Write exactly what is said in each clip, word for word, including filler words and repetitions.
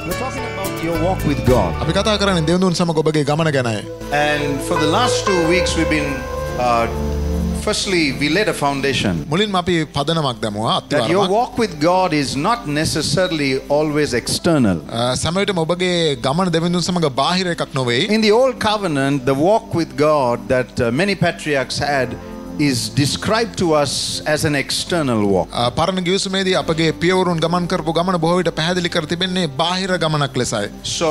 We're talking about your walk with God. අපි කතා කරන්නේ දෙවිඳුන් සමග ඔබගේ ගමන ගැනයි. And for the last two weeks we've been uh, firstly we laid a foundation මුලින්ම අපි පදනමක් දැමුවා that your අත්වාරමක්. walk with God is not necessarily always external. සමහර විට ඔබගේ ගමන දෙවිඳුන් සමග බාහිර එකක් නොවේ. In the old covenant, the walk with God that uh, many patriarchs had is described to us as an external walk. පරණ ගිවිසුමේදී අපගේ පියවරුන් ගමන් කරපු ගමන බොහෝ විට පැහැදිලි කර තිබෙන්නේ බාහිර ගමනක් ලෙසයි. So,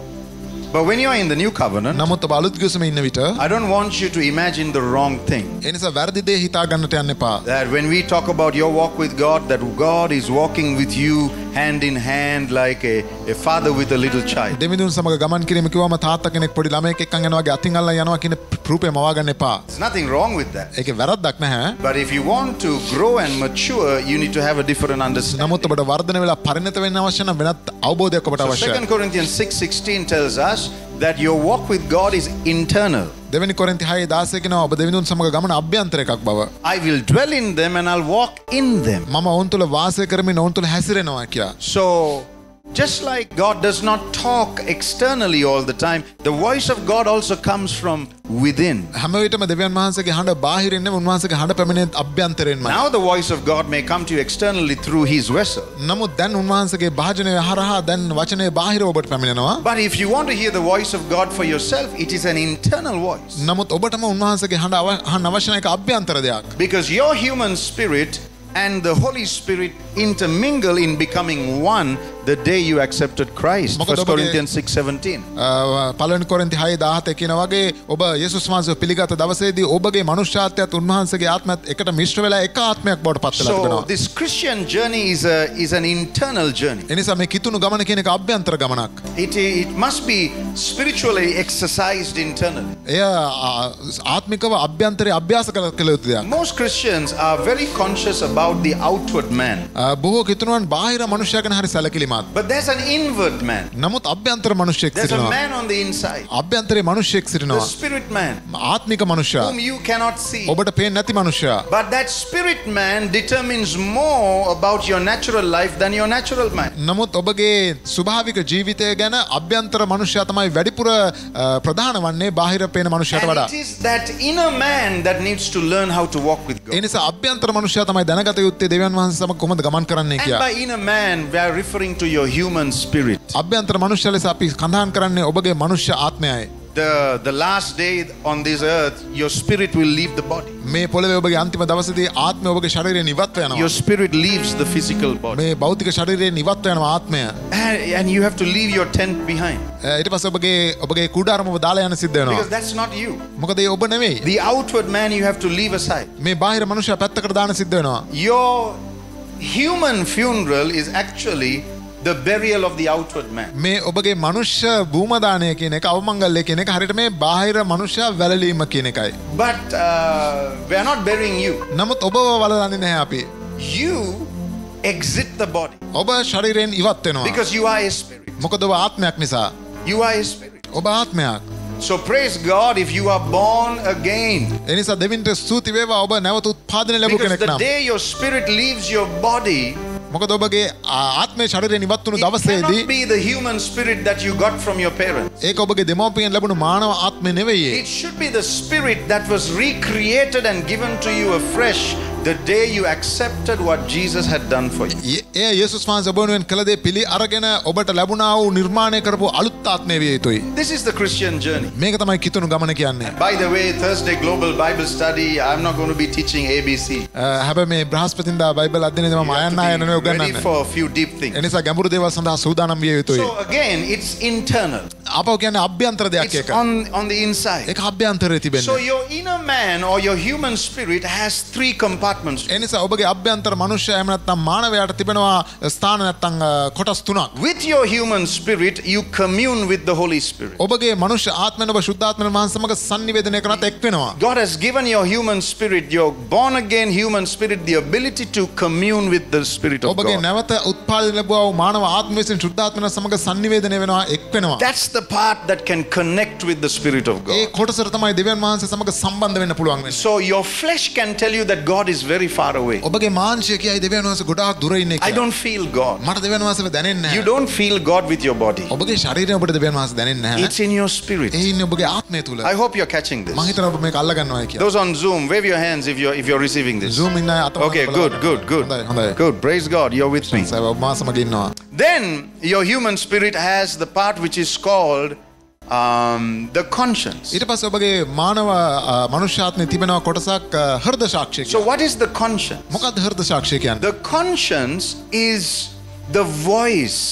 but when you are in the new covenant, නමුත් ඔබ අලුත් ගිවිසුමේ ඉන්න විට I don't want you to imagine the wrong thing. ඒ නිසා වැරදි දේ හිතා ගන්නට යන්න එපා. That when we talk about your walk with God, that God is walking with you hand in hand like a, a father with a little child. දෙවිඳුන් සමග ගමන් කිරීම කිව්වම තාත්තා කෙනෙක් පොඩි ළමයෙක් එක්කන් යනවා වගේ අතින් අල්ලන් යනවා කියන රූපේ මවා ගන්න එපා. There's nothing wrong with that. ඒකේ වැරද්දක් නැහැ. But if you want to grow and mature, you need to have a different understanding. නමුත් ඔබට වර්ධනය වෙලා පරිණත වෙන්න අවශ්‍ය නම් වෙනත් අවබෝධයක් ඔබට So අවශ්‍යයි. Second Corinthians six sixteen tells us that your walk with God is internal. දෙවෙනි කොරින්ති හය දාසය කියනවා ඔබ දෙවිඳුන් සමග ගමන අභ්‍යන්තර එකක් බව. I will dwell in them and I'll walk in them. මම ඔවුන් තුළ වාසය කරමින් ඔවුන් තුළ හැසිරෙනවා කියලා. So just like God does not talk externally all the time, the voice of God also comes from within. හැම විටම දෙවියන් වහන්සේගේ හඬ බාහිරින් නෙවෙයි උන්වහන්සේගේ හඬ පැමිණෙන්නේ අභ්‍යන්තරයෙන්මයි. Now the voice of God may come to you externally through his vessel. නමුත් දැන් උන්වහන්සේගේ භාජනය හරහා දැන් වචනේ බාහිර ඔබට පැමිණෙනවා. But if you want to hear the voice of God for yourself, it is an internal voice. නමුත් ඔබටම උන්වහන්සේගේ හඬ අහන්න අවශ්‍ය නැහැ, ඒක අභ්‍යන්තර දෙයක්. Because your human spirit and the Holy Spirit intermingle in becoming one the day you accepted Christ. First Corinthians six seventeen. පළවෙනි කොරින්ති හය දාහත කියන වගේ ඔබ යේසුස් වහන්සේව පිළිගත් දවසේදී ඔබගේ මනුෂ්‍යාත්මයත් උන්වහන්සේගේ ආත්මයත් එකට මිශ්‍ර වෙලා එක ආත්මයක් බවට පත් වෙලා So තිබෙනවා. this Christian journey is a is an internal journey. ඒ නිසා මේ කිතුණු ගමන කියන එක අභ්‍යන්තර ගමනක්. It it must be spiritually exercised internally. එය ආත්මිකව අභ්‍යන්තරේ අභ්‍යාස කළ යුතු දෙයක්. Most Christians are very conscious about the outward man. බොහෝ කිතුණුවන් බාහිර මනුෂ්‍යයා ගැන හරි සැලකිලිමත්. But there's an inward man. නමුත් අභ්‍යන්තර මනුෂ්‍යෙක් There's a සිටිනවා. man on the inside. අභ්‍යන්තරේ මනුෂ්‍යෙක් The සිටිනවා. spirit man ආත්මික මනුෂ්‍යයා. whom you cannot see. ඔබට පේන්නේ නැති මනුෂ්‍යයා. But that spirit man determines more about your natural life than your natural man. නමුත් ඔබගේ ස්වභාවික ජීවිතය ගැන අභ්‍යන්තර මනුෂ්‍යයා තමයි වැඩිපුර ප්‍රධාන වන්නේ බාහිර පේන මනුෂ්‍යයට වඩා. And it is that inner man that needs to learn how to walk with God. ඒ නිසා අභ්‍යන්තර මනුෂ්‍යයා තමයි දැනගත යුත්තේ දෙවියන් වහන්සේ සමග කොහොමද ගමන් කරන්නේ And කියලා. by inner man we are referring to your human spirit. අභ්‍යන්තර මනුෂ්‍ය ලෙස අපි කඳහන් කරන්නේ ඔබගේ මනුෂ්‍ය ආත්මයයි. The the last day on this earth your spirit will leave the body. මේ පොළවේ ඔබගේ අන්තිම දවසේදී ආත්මය ඔබගේ ශරීරයෙන් ඉවත් වෙනවා. Your spirit leaves the physical body. මේ භෞතික ශරීරයෙන් ඉවත් වෙනවා ආත්මය. And, and you have to leave your tent behind. ඊට පස්සේ ඔබගේ ඔබගේ කුඩාරම ඔබ දාලා යන්න සිද්ධ වෙනවා. Because that's not you. මොකද ඒ ඔබ නෙවෙයි. The outward man you have to leave aside. මේ බාහිර මනුෂ්‍යයා පැත්තකට දාන්න සිද්ධ වෙනවා. Your human funeral is actually the burial of the outward man. මේ ඔබගේ මනුෂ්‍ය භූමදානය කියන එක අවමංගල්‍ය කියන එක හරියට මේ බාහිර මනුෂ්‍ය වැළලීම කියන එකයි. But uh, we are not burying you. නමුත් ඔබව වලලන්නේ නැහැ අපි. You exit the body. ඔබ ශරීරයෙන් ඉවත් වෙනවා. Because you are a spirit. මොකද ඔබ ආත්මයක් නිසා. You are a spirit. ඔබ ආත්මයක්. So praise God if you are born again. ඒ නිසා දෙවියන්ට ස්තුති වේවා ඔබ නැවත උත්පාදනය ලැබු Because කෙනෙක් the නම්. day your spirit leaves your body, මොකද ඔබගේ ආත්මය ශරීරයෙන් ඉවත් වුණු it දවසේදී cannot be the human spirit that you got from your parents. ඒක ඔබගේ දෙමව්පියන් ලැබුණු මානව ආත්මය නෙවෙයි. It should be the spirit that was recreated and given to you afresh the day you accepted what Jesus had done for you. ඒ යේසුස් වහන්සේ ඔබ වෙනුවෙන් කළ දේ පිළි අරගෙන ඔබට ලැබුණා වූ නිර්මාණය කරපු අලුත් ආත්මය විය යුතුයි. This is the Christian journey. මේක තමයි කිතුණු ගමන කියන්නේ. By the way, Thursday Global Bible Study, I'm not going to be teaching A B C. හැබැයි මේ බ්‍රහස්පතින්දා බයිබල් අධ්‍යයනයේ මම අයන්න ආය නෙවෙයි Ready උගන්වන්නේ. for a few deep things. ඒ නිසා ගැඹුරු දේවල් සඳහා සූදානම් විය යුතුයි. So again, it's internal. අපව කියන්නේ අභ්‍යන්තර දෙයක් It's එක. on, on the inside. ඒක අභ්‍යන්තරයේ So තිබෙන්නේ. your inner man or your human spirit has three compartments. ඒ නිසා ඔබගේ අභ්‍යන්තර මනුෂ්‍යයා එහෙම නැත්නම් මානවයාට තිබෙනවා ස්ථාන නැත්නම් කොටස් තුනක්. With your human spirit, you commune with the Holy Spirit. ඔබගේ මනුෂ්‍ය ආත්මෙන් ඔබ ශුද්ධාත්මන වහන්සේ සමග sannivedanaya කරනත් එක් වෙනවා. God has given your human spirit, your born again human spirit, the ability to commune with the Spirit of ඔබගේ God. නැවත උත්පාදනය ලැබුවා වූ මානව ආත්ම විසින් ශුද්ධාත්මන සමග sannivedanaya වෙනවා එක් වෙනවා. That's the part that can connect with the Spirit of A God. කොටසට තමයි දෙවියන් වහන්සේ සමග සම්බන්ධ වෙන්න පුළුවන් වෙන්නේ. So your flesh can tell you that God is is very far away. ඔබගේ මාංශය කියයි දෙවියන් වහන්සේ ගොඩාක් දුර ඉන්නේ I කියලා. don't feel God. මට දෙවියන් වහන්සේව දැනෙන්නේ You නැහැ. don't feel God with your body. ඔබගේ ශරීරය ඔබට දෙවියන් වහන්සේ දැනෙන්නේ නැහැ. It's in your spirit. ඒ ඉන්නේ ඔබගේ ආත්මය තුල. I hope you're catching this. මම හිතනවා ඔබ මේක අල්ල ගන්නවා කියලා. Those on Zoom, wave your hands if you're if you're receiving this. Zoom ඉන්න අය අත Okay, good, good, good. හොඳයි හොඳයි. Good. Praise God. You're with me. ඔබ මා සමග ඉන්නවා. Then your human spirit has the part which is called um, the conscience. ඊට පස්සේ ඔබගේ මානව මනුෂ්‍යාත්මේ තිබෙනවා කොටසක් හෘද සාක්ෂිය So කියලා. what is the conscience? මොකක්ද හෘද සාක්ෂිය කියන්නේ? The conscience is the voice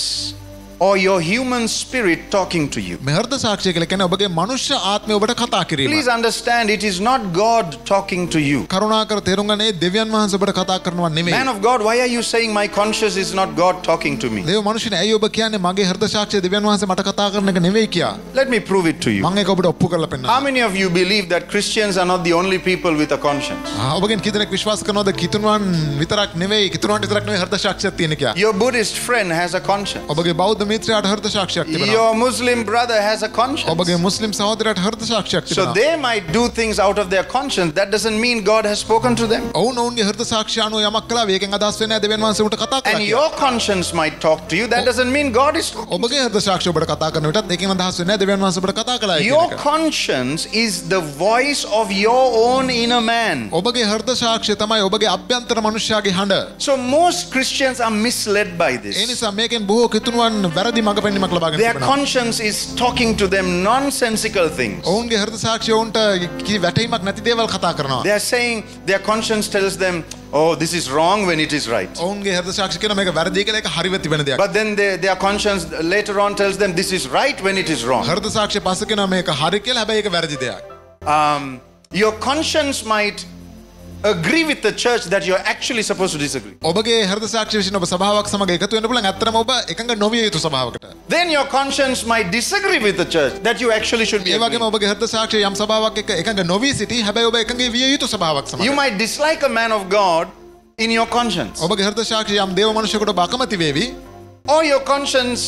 or your human spirit talking to you. මේ හෘද සාක්ෂිය කියලා කියන්නේ ඔබගේ මනුෂ්‍ය ආත්මය ඔබට කතා කිරීම. Please understand, it is not God talking to you. කරුණාකර තේරුම් ගන්න ඒ දෙවියන් වහන්සේ ඔබට කතා කරනවා නෙමෙයි. Man of God, why are you saying my conscience is not God talking to me? දේව මනුෂ්‍යනේ ඇයි ඔබ කියන්නේ මගේ හෘද සාක්ෂිය දෙවියන් වහන්සේ මට කතා කරන එක නෙවෙයි කියා? Let me prove it to you. මම ඒක ඔබට ඔප්පු කරලා How පෙන්නන්නම්. many of you believe that Christians are not the only people with a conscience? ආ, ඔබගෙන් කී දෙනෙක් විශ්වාස කරනවද කිතුණුවන් විතරක් නෙවෙයි කිතුණුවන්ට විතරක් නෙවෙයි හෘද සාක්ෂියක් තියෙන කියා? Your Buddhist friend has a conscience. ඔබගේ බෞද්ධ මිත්‍රයාට හෘද සාක්ෂියක් තිබෙනවා. Your Muslim brother has a conscience. ඔබගේ මුස්ලිම් සහෝදරයාට හෘද සාක්ෂියක් So තිබෙනවා. they might do things out of their conscience. That doesn't mean God has spoken to them. ඔවුන් ඔවුන්ගේ හෘද සාක්ෂිය අනුව යමක් කළා ඒකෙන් අදහස් වෙන්නේ නැහැ දෙවියන් වහන්සේ උන්ට කතා කළා And කියලා. your conscience might talk to you. That doesn't mean God is talking. ඔබගේ හෘද සාක්ෂිය ඔබට කතා කරන විටත් ඒකෙන් අදහස් වෙන්නේ නැහැ දෙවියන් වහන්සේ ඔබට කතා කළා කියන Your එක. conscience is the voice of your own inner man. ඔබගේ හෘද සාක්ෂිය තමයි ඔබගේ අභ්‍යන්තර මනුෂ්‍යයාගේ හඬ. So most Christians are misled by A this. නිසා මේකෙන් බොහෝ කිතුණුවන් වැරදි මඟ පෙන්වීමක් ලබාගෙන Their තිබෙනවා. conscience is talking to them nonsensical things. ඔවුන්ගේ හෘද සාක්ෂිය ඔවුන්ට කි වැටීමක් නැති දේවල් කතා කරනවා. They are saying their conscience tells them, oh, this is wrong when it is right. ඔවුන්ගේ හෘද සාක්ෂිය කියන මේක වැරදි කියලා ඒක හරිව තිබෙන දෙයක්. But then they, their conscience later on tells them this is right when it is wrong. හෘද සාක්ෂිය පස්සේ කියනවා මේක හරි කියලා හැබැයි ඒක වැරදි දෙයක්. Um, your conscience might agree with the church that you're actually supposed to disagree. ඔබගේ හෘද සාක්ෂිය විසින් ඔබ සභාවක් සමග එකතු වෙන්න පුළුවන් ඇත්තටම ඔබ එකඟ නොවිය යුතු සභාවකට. Then your conscience might disagree with the church that you actually should be ඒ වගේම agreeing. ඔබගේ හෘද සාක්ෂිය යම් සභාවක් එක්ක එකඟ නොවී සිටි හැබැයි ඔබ එකඟ විය යුතු සභාවක් සමග. You might dislike a man of God in your conscience. ඔබගේ හෘද සාක්ෂිය යම් දේව මනුෂ්‍යයෙකුට ඔබ අකමැති වේවි. Or your conscience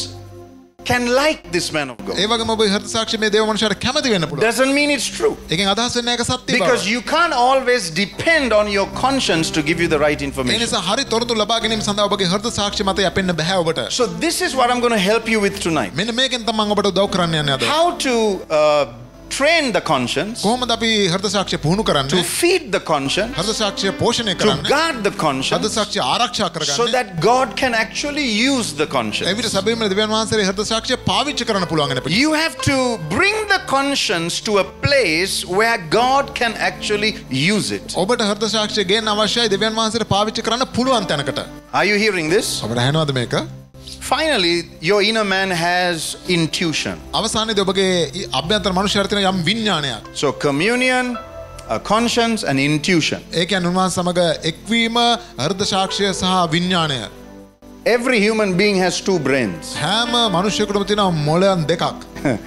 can like this man of God. ඒ වගේම ඔබගේ හෘද සාක්ෂිය මේ දේව මනුෂ්‍යයාට කැමති වෙන්න පුළුවන්. Doesn't mean it's true. ඒකෙන් අදහස් වෙන්නේ ඒක සත්‍ය බව. Because you can't always depend on your conscience to give you the right A information. නිසා හරි තොරතුරු ලබා ගැනීම සඳහා ඔබගේ හෘද සාක්ෂිය මත යැපෙන්න බෑ ඔබට. So this is what I'm going to help you with tonight. මෙන්න මේකෙන් තමයි මම ඔබට උදව් කරන්න යන්නේ අද. How to uh, train the conscience, කොහොමද අපි හෘද සාක්ෂිය පුහුණු to කරන්නේ? feed the conscience, හෘද සාක්ෂිය පෝෂණය to කරන්නේ. guard the හෘද conscience, සාක්ෂිය ආරක්ෂා so කරගන්නේ. that God can actually use the එවිට conscience. සැබවින්ම දෙවියන් වහන්සේගේ හෘද සාක්ෂිය පාවිච්චි කරන්න පුළුවන් වෙන පිට. You have to bring the conscience to a place where God can actually use it. ඔබට හෘද සාක්ෂිය ගේන්න අවශ්‍යයි දෙවියන් වහන්සේට පාවිච්චි කරන්න පුළුවන් තැනකට. Are you hearing this? ඔබට ඇහෙනවද මේක? Finally, your inner man has intuition. අවසානයේදී ඔබගේ අභ්‍යන්තර මනුෂ්‍යයාට තියෙන යම් විඥානයක්. So communion, a conscience, and intuition. ඒ කියන්නේ උන්වහන්සේ සමග එක්වීම හෘද සාක්ෂිය සහ විඥානය. Every human being has two brains. හැම මනුෂ්‍යයෙකුටම තියෙන මොළයන් දෙකක්.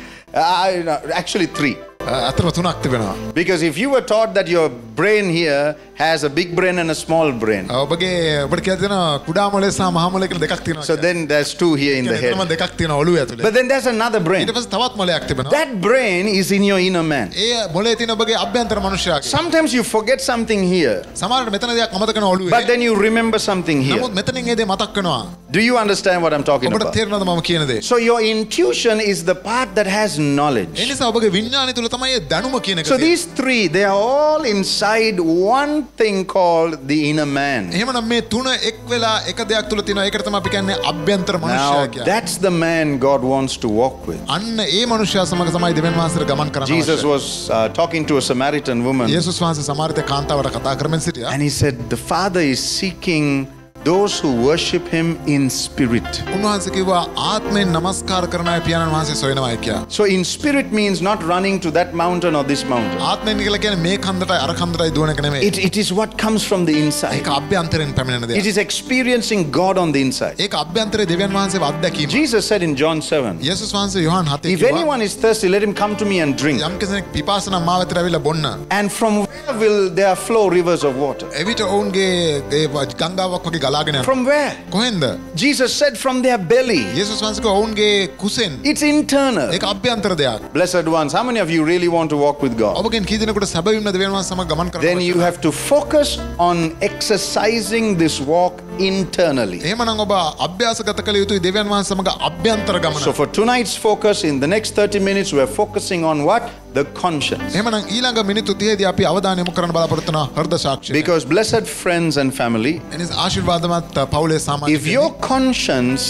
I, no, actually three. අතරම තුනක් තිබෙනවා. Because if you were taught that your brain here has a big brain and a small brain, ඔබගේ ඔබට කියලා තියෙනවා කුඩා මොළය සහ මහා මොළය කියලා දෙකක් තියෙනවා. so then there's two here in the එතනම head. දෙකක් තියෙනවා ඔළුව ඇතුලේ. But then there's another brain. ඊට පස්සේ තවත් මොළයක් තිබෙනවා. That brain is in your inner man. ඒ මොළයේ තියෙන ඔබගේ අභ්‍යන්තර මනුෂ්‍යයාගේ. Sometimes you forget something here, සමහරවිට මෙතන දෙයක් අමතක කරන ඔළුවේ. but then you remember something here. නමුත් මෙතනින් ඒ දේ මතක් වෙනවා. Do you understand what I'm talking ඔබට about? තේරෙනවද මම කියන දේ? So your intuition is the part that has knowledge. ඒ නිසා ඔබගේ විඥානය තුල තමයි ඒ දැනුම කියන එක So තියෙන්නේ. these three, they are all inside one thing called the inner man. එහෙමනම් මේ තුන එක් වෙලා එක දෙයක් තුල තියෙනවා. ඒකට තමයි අපි කියන්නේ අභ්‍යන්තර මනුෂ්‍යයා Now කියන්නේ. that's the man God wants to walk with. අන්න ඒ මනුෂ්‍යයා සමග තමයි දෙවියන් වහන්සේට ගමන් කරන්න Jesus අවශ්‍ය. was uh, talking to a Samaritan woman, යේසුස් වහන්සේ සමාරිත කාන්තාවට කතා කරමින් සිටියා. and he said, the Father is seeking those who worship him in spirit. උන්වහන්සේ කිව්වා ආත්මයෙන් නමස්කාර කරන අය පියාණන් වහන්සේ සොයනවායි කියලා. So in spirit means not running to that mountain or this mountain. ආත්මයෙන් කියලා කියන්නේ මේ කන්දටයි අර කන්දටයි දුවන එක නෙමෙයි. It, it is what comes from the inside. ඒක අභ්‍යන්තරයෙන් පැමිණෙන It දෙයක්. is experiencing God on the inside. ඒක අභ්‍යන්තරයේ දෙවියන් වහන්සේව අත්දැකීම. Jesus said in John seven, යේසුස් වහන්සේ යෝහන් හතේ if කිව්වා anyone is thirsty, let him come to me and drink. යම් කෙනෙක් පිපාස නම් මා වෙතට ඇවිල්ලා බොන්න. And from where will there flow rivers of water? එවිට ඔවුන්ගේ ඒ ගංගාවක් වගේ ගලාගෙන යනවා. From where? කොහෙන්ද? Jesus said from their belly. යේසුස් වහන්සේ ඔවුන්ගේ කුසෙන්. It's internal. ඒක අභ්‍යන්තර දෙයක්. Blessed ones, how many of you really want to walk with God? ඔබගෙන් කී දෙනෙකුට සැබවින්ම දෙවියන් වහන්සේ සමග ගමන් කරන්න? Then you have to focus on exercising this walk internally. එහෙමනම් ඔබ අභ්‍යාසගත කළ යුතුයි දෙවියන් වහන්සේ සමග අභ්‍යන්තර ගමන. So for tonight's focus, in the next thirty minutes, we are focusing on what? The conscience. එහෙමනම් ඊළඟ මිනිත්තු තිහේදී අපි අවධානය යොමු කරන්න බලාපොරොත්තු වෙන හෘද සාක්ෂිය. Because blessed friends and family, එනිසා ආශිර්වාදමත් පවුලේ සමාජය. if your conscience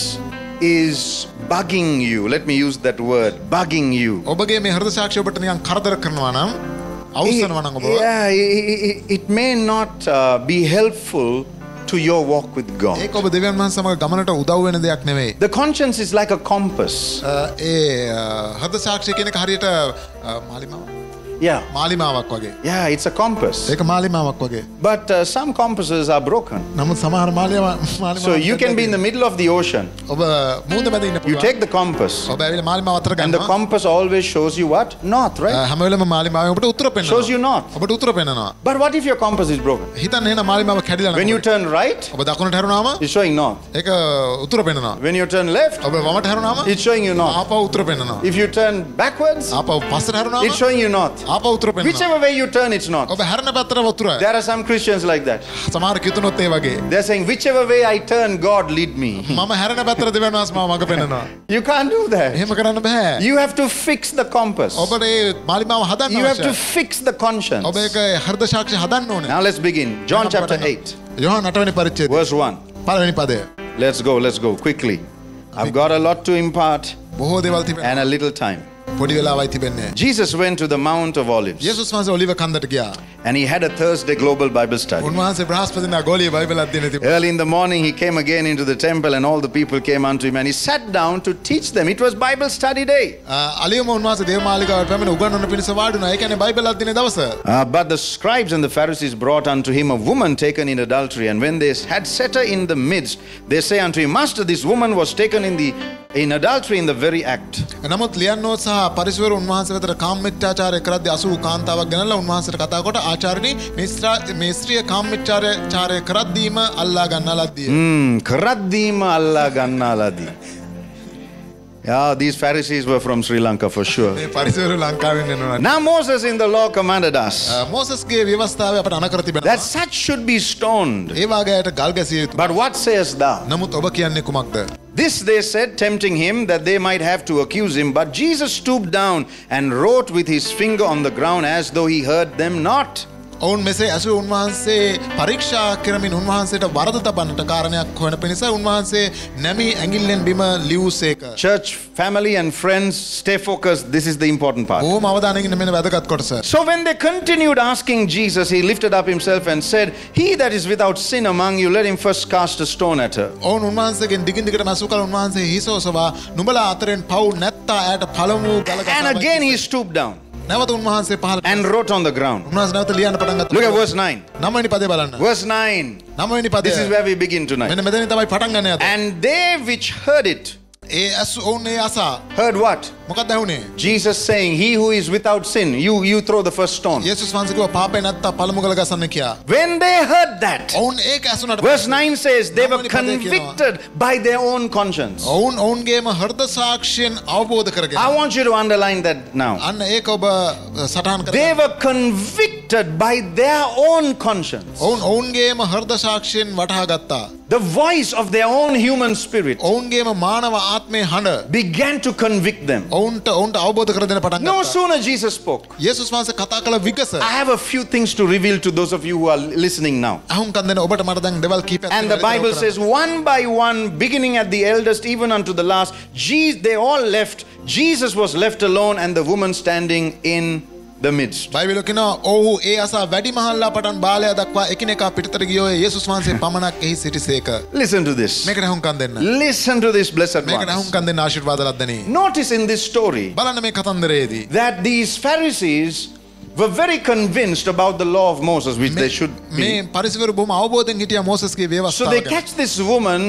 is bugging you, let me use that word, bugging you. ඔබගේ මේ හෘද සාක්ෂිය ඔබට නිකන් කරදර කරනවා නම් අවසනවා නම් ඔබ. Yeah, it, it may not uh, be helpful to your walk with God. ඒක ඔබ දෙවියන් වහන්සේ සමග ගමනට උදව් වෙන දෙයක් නෙවෙයි. The conscience is like a compass. ඒ හෘද සාක්ෂිය කියන එක හරියට මාලිමාවක්. Yeah. මාලිමාවක් වගේ. Yeah, it's a compass. ඒක මාලිමාවක් වගේ. But uh, some compasses are broken. නමුත් සමහර මාලිමාවක්. So you can be in the middle of the ocean. ඔබ මුහුද මැද ඉන්න පුළුවන්. You take the compass. ඔබ ඇවිල්ලා මාලිමාව අතර ගන්නවා. And the compass always shows you what? North, right? හැම වෙලේම මාලිමාව ඔබට උත්තර පෙන්නනවා. Shows you north. ඔබට උත්තර පෙන්නනවා. But what if your compass is broken? හිතන්න එහෙනම් මාලිමාව කැඩිලා නම්. When you turn right, ඔබ දකුණට හැරුණාම it's showing north. ඒක උත්තර පෙන්නනවා. When you turn left, ඔබ වමට හැරුණාම it's showing you north. ආපහු උත්තර පෙන්නනවා. If you turn backwards, ආපහු පස්සට හැරුණාම it's showing you north. ආපහු උත්තර පෙන්නනවා. Whichever way you turn, it's north. ඔබ හැරෙන පැත්තට උතුරයි. There are some Christians like that. සමහර කිතුනොත් ඒ වගේ. They're saying, whichever way I turn, God lead me. මම හැරෙන පැත්තට දෙවියන් වහන්සේ මාව මඟ පෙන්නනවා. You can't do that. එහෙම කරන්න බෑ. You have to fix the compass. ඔබට ඒ මාලිමාව හදන්න You have to අවශ්‍යයි. fix the conscience. ඔබ ඒක හෘද සාක්ෂි හදන්න ඕනේ. Now let's begin. John chapter eight, යෝහන් අට වෙනි පරිච්ඡේදය. verse one. පළවෙනි පදය. Let's go, let's go quickly. I've got a lot to impart බොහෝ දේවල් තිබෙනවා. and a little time. පොඩි වෙලාවයි තිබෙන්නේ. Jesus went to the Mount of Olives යේසුස් වහන්සේ ඔලිව කන්දට ගියා. and he had a Thursday global Bible study. උන්වහන්සේ බ්‍රහස්පතින්දා ගෝලීය බයිබලයක් දෙන්න තිබුණා. Early in the morning he came again into the temple and all the people came unto him and he sat down to teach them. It was Bible study day. අලියම උන්වහන්සේ දේවමාලිගාවට පැමිණ උගන්වන්න පිණිස වාඩි වුණා. ඒ කියන්නේ බයිබලයක් දින දවස. Uh, but the scribes and the Pharisees brought unto him a woman taken in adultery, and when they had set her in the midst, they say unto him, Master, this woman was taken in the in adultery in the very act. නමුත් ලියන්නෝ සහ පරිසවරු උන්වහන්සේ වෙතට කාමමිත්‍යාචාරය කරද්දී අසූ කාන්තාවක් ගෙනල්ලා උන්වහන්සේට කතා කොට ආචාර්යනි මේ ස්ත්‍රිය කාමමිත්‍යාචාරය කරද්දීම අල්ලා ගන්නා ලද්දිය. Hmm, කරද්දීම අල්ලා ගන්නා ලදී. Yeah, these Pharisees were from Sri Lanka for sure. මේ පරිසවරු ලංකාවෙන් එනවා. Now Moses in the law commanded us මෝසස්ගේ ව්‍යවස්ථාවේ අපට අනකර තිබෙනවා. that such should be stoned. ඒ වාගේයට ගල් ගැසිය යුතුයි. But what sayest thou? නමුත් ඔබ කියන්නේ කුමක්ද? This they said, tempting him that they might have to accuse him. But Jesus stooped down and wrote with his finger on the ground as though he heard them not. ඔවුන් මෙසේ ඇසු උන්වහන්සේ පරීක්ෂා කරමින් උන්වහන්සේට වරද තබන්නට කාරණයක් හොයන පිණිස උන්වහන්සේ නැමී ඇඟිල්ලෙන් බිම ලියුසේක. Church, family and friends, stay focused. This is the important part. බොහොම අවධානයෙන් ඉන්න මෙන්න වැදගත් කොටස. So when they continued asking Jesus, he lifted up himself and said, He that is without sin among you, let him first cast a stone at her. ඔවුන් උන්වහන්සේගෙන් දිගින් දිගටම ඇසු කළ උන්වහන්සේ හිස ඔසවා නුඹලා අතරින් පව් නැත්තා ඇයට පළමු ගල ගසා. And again he stooped down නැවත උන්වහන්සේ පහළ and wrote on the ground. උන්වහන්සේ නැවත ලියන්න පටන් ගත්තා. Look at verse nine. නවවෙනි පදේ බලන්න. Verse nine. නවවෙනි පදේ. This is where we begin tonight. මෙන්න මෙතනින් තමයි පටන් ගන්න යන්නේ. And they which heard it, ඒ ඇසු ඔවුන් ඒ අසා heard what? මොකක්ද ඇහුනේ? Jesus saying, He who is without sin, you you throw the first stone. යේසුස් වහන්සේ කිව්වා පාපේ නැත්තා පළමු ගල ගසන්න කියා. When they heard that, ඔවුන් ඒක ඇසුනට verse nine says they were convicted by their own conscience. ඔවුන් ඔවුන්ගේම හෘද සාක්ෂියෙන් අවබෝධ කරගෙන. I want you to underline that now. අන්න ඒක ඔබ සටහන් කරගන්න. They were convicted by their own conscience. ඔවුන් ඔවුන්ගේම හෘද සාක්ෂියෙන් වටහා ගත්තා. The voice of their own human spirit ඔවුන්ගේම මානව ආත්මේ හඬ began to convict them. ඔවුන්ට ඔවුන්ට අවබෝධ කර දෙන්න පටන් No ගත්තා. sooner Jesus spoke. යේසුස් වහන්සේ කතා කළ විගස. I have a few things to reveal to those of you who are listening now. අහුම්කම් දෙන්න ඔබට මට දැන් දෙවල් කීපයක්. And the Bible says one by one, beginning at the eldest even unto the last, Je- they all left. Jesus was left alone and the woman standing in the midst. බයිබලෙ කියනවා ඔව්හු ඒ අසා වැඩි මහල්ලා පටන් බාලයා දක්වා එකිනෙකා පිටතට ගියෝ යේසුස් වහන්සේ පමණක් එහි සිටිසේක. Listen to this. මේකට අහුම්කම් දෙන්න. Listen to this, blessed මේකට ones. අහුම්කම් දෙන්න ආශිර්වාද ලද්දනේ. Notice in this story බලන්න මේ කතන්දරයේදී that these Pharisees were very convinced about the law of Moses, which they should මේ be. පරිසවරු බොහොම අවබෝධයෙන් හිටියා මෝසස්ගේ So they ව්‍යවස්ථාව ගැන. catch this woman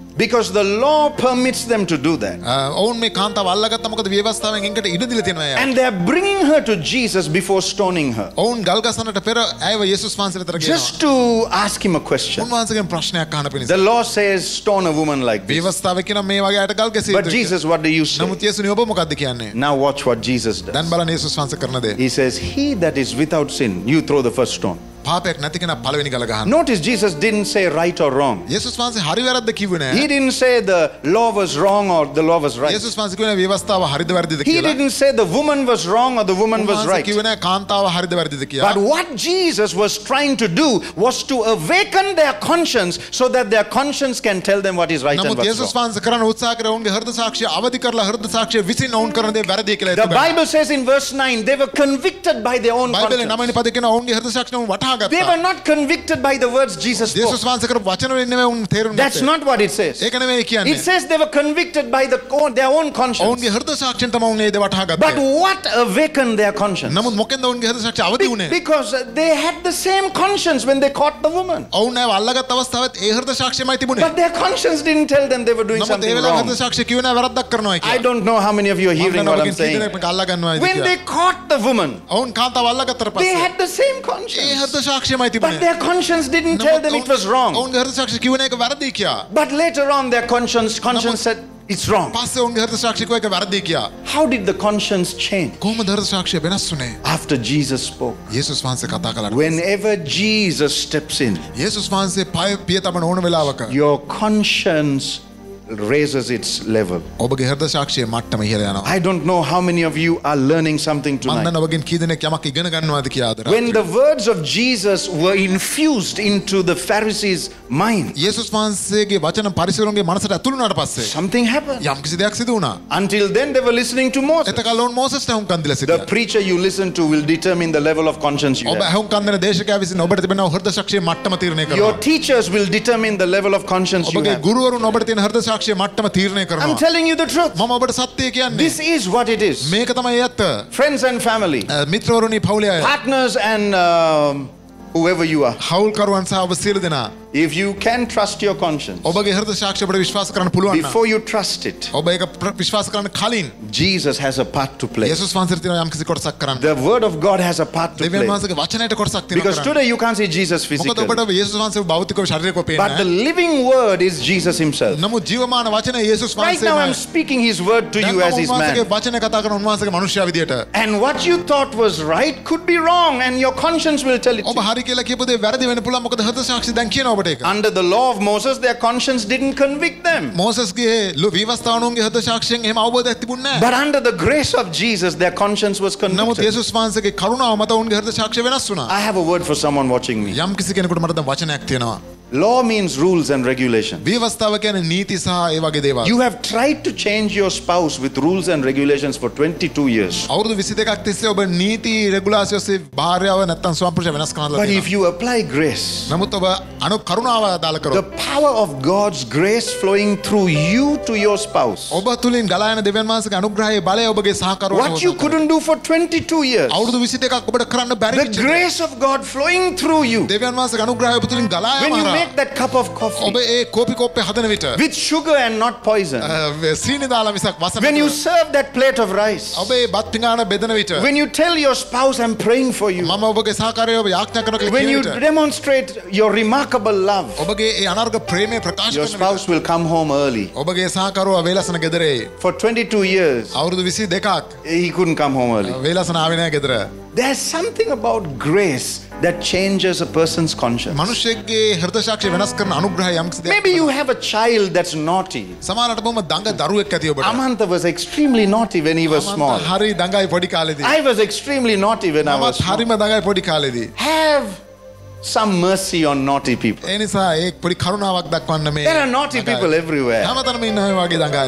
Because the law permits them to do that. ඔවුන් මේ කාන්තාව අල්ලගත්ත මොකද ව්‍යවස්ථාවෙන් එකට ඉඩ දීලා තියෙනවා එයා. And they are bringing her to Jesus before stoning her. ඔවුන් ගල් ගසන්නට පෙර ඇයව යේසුස් වහන්සේ වෙතට ගෙනවා. Just to ask him a question. උන්වහන්සේගෙන් ප්‍රශ්නයක් අහන්න පිණිස. The law says stone a woman like this. ව්‍යවස්ථාවේ කියන මේ වගේ අයට ගල් ගැසිය යුතුයි. But Jesus, what do you say? නමුත් යේසුනි ඔබ මොකක්ද කියන්නේ? Now watch what Jesus does. දැන් බලන්න යේසුස් වහන්සේ කරන දේ. He says, he that is without sin, you throw the first stone. පාපයක් නැති කෙනා පළවෙනි ගල ගහන්න. Notice Jesus didn't say right or wrong. යේසුස් වහන්සේ හරි වැරද්ද කිව්වේ නෑ. He didn't say the law was wrong or the law was right. යේසුස් වහන්සේ කිව්වේ ව්‍යවස්ථාව හරිද වැරදිද He කියලා. didn't say the woman was wrong or the woman was උන්වහන්සේ right. කිව්වේ නෑ කාන්තාව හරිද වැරදිද කියලා. But what Jesus was trying to do was to awaken their conscience so that their conscience can tell them what is right and නමුත් what's යේසුස් wrong. වහන්සේ කරන උත්සාහ කරේ ඔවුන්ගේ හෘද සාක්ෂිය අවදි කරලා හෘද සාක්ෂිය විසින් ඔවුන් කරන දේ වැරදි කියලා The හිතුවා. Bible says in verse nine, they were convicted by their own බයිබලයේ conscience. නවවෙනි පදේ කියන ඔවුන්ගේ හෘද සාක්ෂිය ඔවුන් වටහා They ගත්තා. were not convicted by the words Jesus spoke. යේසුස් වහන්සේ කරපු වචන වලින් නෙමෙයි ඔවුන් තේරුම් ගත්තේ. That's not what it says. ඒක නෙමෙයි කියන්නේ. It says they were convicted by the, their own conscience. ඔවුන්ගේ හෘද සාක්ෂියෙන් තමයි ඔවුන් ඒ දේ වටහා But ගත්තේ. what awakened their conscience? නමුත් මොකෙන්ද ඔවුන්ගේ හෘද සාක්ෂිය අවදි වුණේ? Because they had the same conscience when they caught the woman. ඔවුන් ඒව අල්ලගත් අවස්ථාවෙත් ඒ හෘද සාක්ෂියමයි තිබුණේ. But their conscience didn't tell them they were doing නමුත් ඒ something වෙලාවේ wrong. හෘද සාක්ෂිය කිව්වේ නෑ වැරද්දක් කරනවා I කියලා. don't know how many of you are hearing what I'm saying. අල්ලා ගන්නවාද When කියලා. they caught the woman, ඔවුන් කාන්තාව අල්ලගත්තට they පස්සේ had the same A conscience. හෘද සාක්ෂියමයි But තිබුණේ. their conscience didn't tell them it was wrong. ඔවුන්ගේ හෘද සාක්ෂිය කිව්වේ නෑ ඒක වැරදි කියලා. But later on, their conscience, conscience said it's wrong. පස්සේ ඔවුන්ගේ හෘද සාක්ෂිය කිව්වා ඒක වැරදි කියලා. How did the conscience change? කොහොමද හෘද සාක්ෂිය වෙනස් වුනේ? After Jesus spoke. යේසුස් වහන්සේ කතා කළාට Whenever Jesus steps in, යේසුස් වහන්සේ පය පිය තබන ඕන වෙලාවක your conscience raises its level. ඔබගේ හෘද සාක්ෂියේ මට්ටම ඉහළ යනවා. I don't know how many of you are learning something මම tonight. දන්න ඔබගෙන් කී දෙනෙක් යමක් ඉගෙන ගන්නවාද කියලා අද When the words of Jesus were infused into the Pharisees' mind, යේසුස් වහන්සේගේ වචන පරිසරුන්ගේ මනසට ඇතුළු වුණාට පස්සේ something happened. යම්කිසි දෙයක් සිදු වුණා. Until then, they were listening to Moses. එතකල් ඔවුන් මෝසස්ට හුම්කන් දීලා The සිටියා. preacher you listen to will determine the level of conscience you ඔබ have. හුම්කන් දෙන දේශකයා විසින් ඔබට තිබෙන හෘද සාක්ෂියේ මට්ටම තීරණය Your කරනවා. teachers will determine the level of conscience you ඔබගේ have. ගුරුවරුන් ඔබට තියෙන හෘද සාක්ෂියේ මට්ටම තීරණය I'm කරනවා. telling you the truth. මම ඔබට සත්‍යය කියන්නේ. This is what it is. මේක තමයි ඇත්ත. Friends and family, මිත්‍රවරුනි පවුලේ අය. partners and um, whoever you are. හවුල්කරුවන් සහ ඔබ සියලු දෙනා If you can trust your conscience, ඔබගේ හෘද සාක්ෂිය ඔබට විශ්වාස කරන්න පුළුවන් නම් before you trust it, ඔබ ඒක ප්‍ර- විශ්වාස කරන්න කලින් Jesus has a part to play. යේසුස් වහන්සේට තියෙන යම්කිසි කොටසක් කරන්න. The word of God has a part to දෙවියන් play. වහන්සේගේ වචනයට කොටසක් තියෙනවා Because කරන්න. today you can't see Jesus මොකද physically. ඔබට යේසුස් වහන්සේ භෞතිකව ශරීරයකව පේන්නේ But the නැහැ. living word is Jesus himself. නමුත් ජීවමාන වචනේ යේසුස් Right now I'm වහන්සේමයි. speaking his word to දැන් you මම as his උන්වහන්සේගේ man. වචනේ කතා කරන උන්වහන්සේගේ මනුෂ්‍යයා විදියට. And what you thought was right could be wrong, and your conscience will tell it to ඔබ you. හරි කියලා කියපු දේ වැරදි වෙන්න පුළුවන් මොකද හෘද සාක්ෂි දැන් කියන ඔබට ඒක. Under the law of Moses, their conscience didn't convict them. මෝසස්ගේ විවස්ථානුන්ගේ හෘද සාක්ෂියෙන් එහෙම අවබෝධයක් තිබුණේ නැහැ. But under the grace of Jesus, their conscience was නමුත් convicted. යේසුස් වහන්සේගේ කරුණාව මත උන්ගේ හෘද සාක්ෂිය වෙනස් වුණා. I have a word for someone watching me. යම් කිසි කෙනෙකුට මට දැන් වචනයක් තියෙනවා. Law means rules and regulations. විවස්ථාව කියන්නේ නීති සහ ඒ වගේ දේවල්. You have tried to change your spouse with rules and regulations for twenty-two years. අවුරුදු විසි දෙකක් තිස්සේ ඔබ නීති රෙගුලාසි ඔස්සේ භාර්යාව නැත්තම් ස්වාම පුරුෂයා වෙනස් කරනවා. But if you apply grace, නමුත් ඔබ අනු කරුණාව දාලා the කරොත් power of God's grace flowing through you to your spouse, ඔබ තුලින් ගලා යන දෙවියන් වහන්සේගේ අනුග්‍රහයේ බලය ඔබගේ සහකරුවට what you couldn't do for twenty-two years, අවුරුදු විසි දෙකක් ඔබට කරන්න බැරි the grace of God flowing through you, දෙවියන් වහන්සේගේ අනුග්‍රහය ඔබ තුලින් ගලා when යාම you හරහා make that cup of ඔබ coffee ඒ කෝපි කෝප්පේ හදන විට with sugar and not poison, සීනි දාලා මිසක් වස when you serve that plate of rice, ඔබ ඒ බත් පිඟාන බෙදන විට when you tell your spouse, I'm praying for you, මම ඔබගේ සහකාරයව යාඥා කරනවා කියලා when කියන you විට demonstrate your remarkable love, ඔබගේ ඒ අනර්ග ප්‍රේමය ප්‍රකාශ your කරන spouse will come home early. විට ඔබගේ සහකරුවා වේලසන ගෙදර එයි. For twenty-two years, අවුරුදු විසි දෙකක් he couldn't come home early. වේලසන ආවේ නැහැ ගෙදර. There's something about grace that changes a person's conscience. මිනිස්සෙක්ගේ හෘද සාක්ෂිය වෙනස් කරන අනුග්‍රහය යම්කිසි දෙයක්. Maybe you have a child that's naughty. සමහරවිට බොහොම දඟ දරුවෙක් ඇති ඔබට. Amantha was extremely naughty when he was small. හරි දඟයි පොඩි කාලේදී. I was extremely naughty when I was මමත් small. හරිම දඟයි පොඩි කාලේදී. Have some mercy on naughty people. ඒ නිසා ඒ පොඩි කරුණාවක් දක්වන්න මේ. There are naughty people everywhere. හැමතැනම ඉන්න අය වගේ දඟ අය.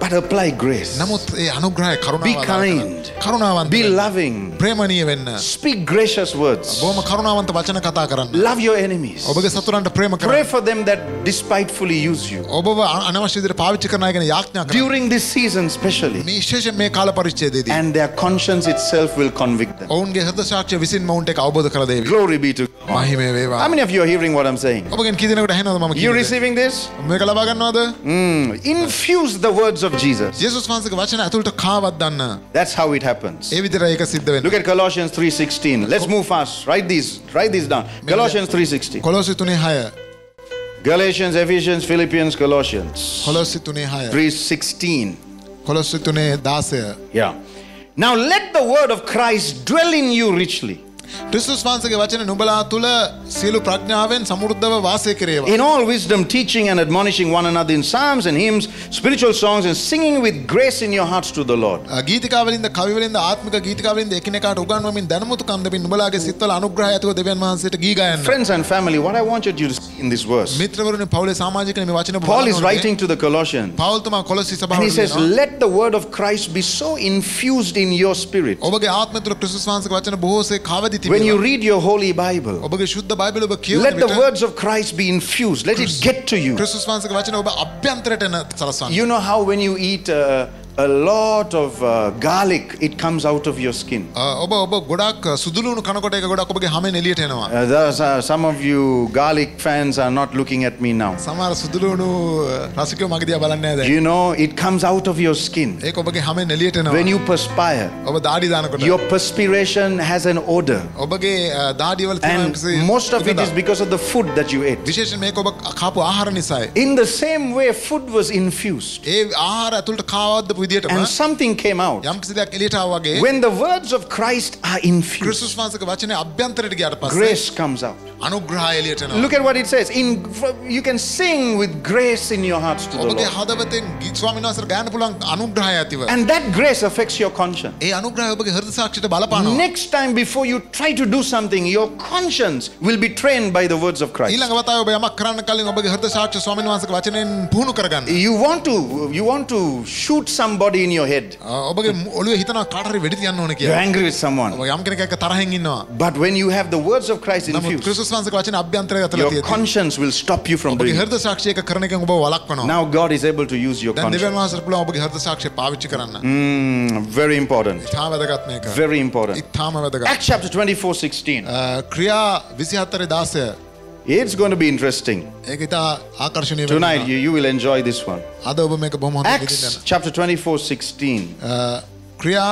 But apply grace. නමුත් ඒ අනුග්‍රහය කරුණාව Be kind. කරුණාවන්ත Be වෙන්න. loving. ප්‍රේමණීය වෙන්න. Speak gracious words. බොහොම කරුණාවන්ත වචන කතා කරන්න. Love your enemies. ඔබගේ සතුරන්ට ප්‍රේම Pray කරන්න. for them that despitefully use you. ඔබව අනවශ්‍ය විදිහට පාවිච්චි කරන අය ගැන යාඥා කරන්න. During this season especially. මේ විශේෂයෙන් මේ කාල පරිච්ඡේදයේදී And their conscience itself will convict them. ඔවුන්ගේ හෘද සාක්ෂිය විසින් මොවුන්ට ඒක අවබෝධ කර දෙවි. Glory be to God. මහිමය වේවා. How many of you are hearing what I'm saying? ඔබගෙන් කී දෙනෙකුට ඇහෙනවද මම You කියන්නේ? receiving this? මේක ලබා ගන්නවද? Mm. Infuse the words of Jesus. යේසුස් වහන්සේගේ වචන ඇතුළට කාවත් දන්න. That's how it happens. ඒ විදිහට ඒක සිද්ධ වෙනවා. Look at Colossians three sixteen. Let's move fast. Write these. Write these down. Colossians three sixteen. කොලොසි තුනේ හය. Galatians, Ephesians, Philippians, Colossians. කොලොසි තුනේ හය. three sixteen. කොලොසි තුනේ දහය. Yeah. Now let the word of Christ dwell in you richly. ක්‍රිස්තුස් වහන්සේගේ වචන නුඹලා තුල සියලු ප්‍රඥාවෙන් සමෘද්ධව වාසය කරේවා. In all wisdom, teaching and admonishing one another in psalms and hymns, spiritual songs, and singing with grace in your hearts to the Lord. ගීතිකාවලින්ද කවිවලින්ද ආත්මික ගීතිකාවලින්ද එකිනෙකාට උගන්වමින් දැනුමුතුකම් දෙමින් නුඹලාගේ සිත්වල අනුග්‍රහය ඇතිව දෙවියන් වහන්සේට ගී ගයන්න. Friends and family, what I wanted you to see in this verse. මිත්‍රවරුනි පවුලේ සමාජිකයන් මේ වචන Paul is writing to the Colossians. පවුල්තුමා කොලොසි And he සභාවට says, ලියනවා. let the word of Christ be so infused in your spirit. ඔබගේ ආත්මය තුල ක්‍රිස්තුස් වහන්සේගේ වචන බොහෝසේ කාවැදී When you තිබෙනවා. read your holy Bible, ඔබගේ ශුද්ධ බයිබල් ඔබ කියවන let the විට words of Christ be infused. Let it get to you. ක්‍රිස්තුස් වහන්සේගේ වචන ඔබ අභ්‍යන්තරයට එන සලස්වන්න. You know how when you eat uh, a lot of uh, garlic, it comes out of your skin. ඔබ ඔබ ගොඩක් සුදුලුණු කනකොට ඒක ගොඩක් ඔබගේ හැමෙන් එළියට එනවා. Uh, there's, uh, some of you garlic fans are not looking at me now. සමහර සුදුලුණු රසිකයෝ මගේ දිහා බලන්නේ නැහැ දැන්. You know, it comes out of your skin. ඒක ඔබගේ හැමෙන් එළියට එනවා. When you perspire, ඔබ දාඩි දානකොට your perspiration has an odor. ඔබගේ දාඩිය වල තියෙන And most of it is because of the food that you ate. විශේෂයෙන් මේක ඔබ කාපු ආහාර නිසායි. In the same way, food was infused. ඒ ආහාර ඇතුළට කාවද්දපු විදියටම And something came out. යම් කිසි දෙයක් එළියට ආවා වගේ When the words of Christ are infused, ක්‍රිස්තුස් වහන්සේගේ වචනේ අභ්‍යන්තරයට ගියාට පස්සේ grace comes out. අනුග්‍රහය එළියට එනවා. Look at what it says. In, you can sing with grace in your hearts to the ඔබගේ Lord. හදවතෙන් ස්වාමීන් වහන්සේට ගායන පුළුවන් අනුග්‍රහය ඇතිව. And that grace affects your conscience. ඒ අනුග්‍රහය ඔබගේ හෘද සාක්ෂියට බලපානවා. Next time before you try to do something, your conscience will be trained by the words of Christ. ඊළඟ වතාවේ ඔබ යමක් කරන්න කලින් ඔබගේ හෘද සාක්ෂිය ස්වාමීන් වහන්සේගේ වචනයෙන් පුහුණු කරගන්න. You want to you want to shoot somebody in your head. ඔබගේ ඔළුවේ හිතනවා කාට හරි වෙඩි තියන්න ඕන You're කියලා. angry with someone. ඔබ යම් කෙනෙක් එක්ක තරහින් ඉන්නවා. But when you have the words of Christ නමුත් infused, ක්‍රිස්තුස් වහන්සේගේ වචන අභ්‍යන්තරයට ඇතුළත your තියෙනවා. conscience will stop you from ඔබගේ doing it. හෘද සාක්ෂිය එක කරන එකෙන් ඔබ වළක්වනවා. Now God is able to use your දැන් දෙවියන් conscience. වහන්සේට පුළුවන් ඔබගේ හෘද සාක්ෂිය පාවිච්චි කරන්න. Mm, very important. ඉතාම වැදගත් මේක. Very important. ඉතාම වැදගත්. Acts chapter twenty-four sixteen. අ, ක්‍රියා විසිහතර දහය. It's going to be interesting. ඒක ඉතා ආකර්ෂණීය Tonight වෙනවා. you, you will enjoy this one. අද ඔබ මේක බොහොම හොඳින් Acts විඳින්න. chapter twenty-four sixteen. අ, ක්‍රියා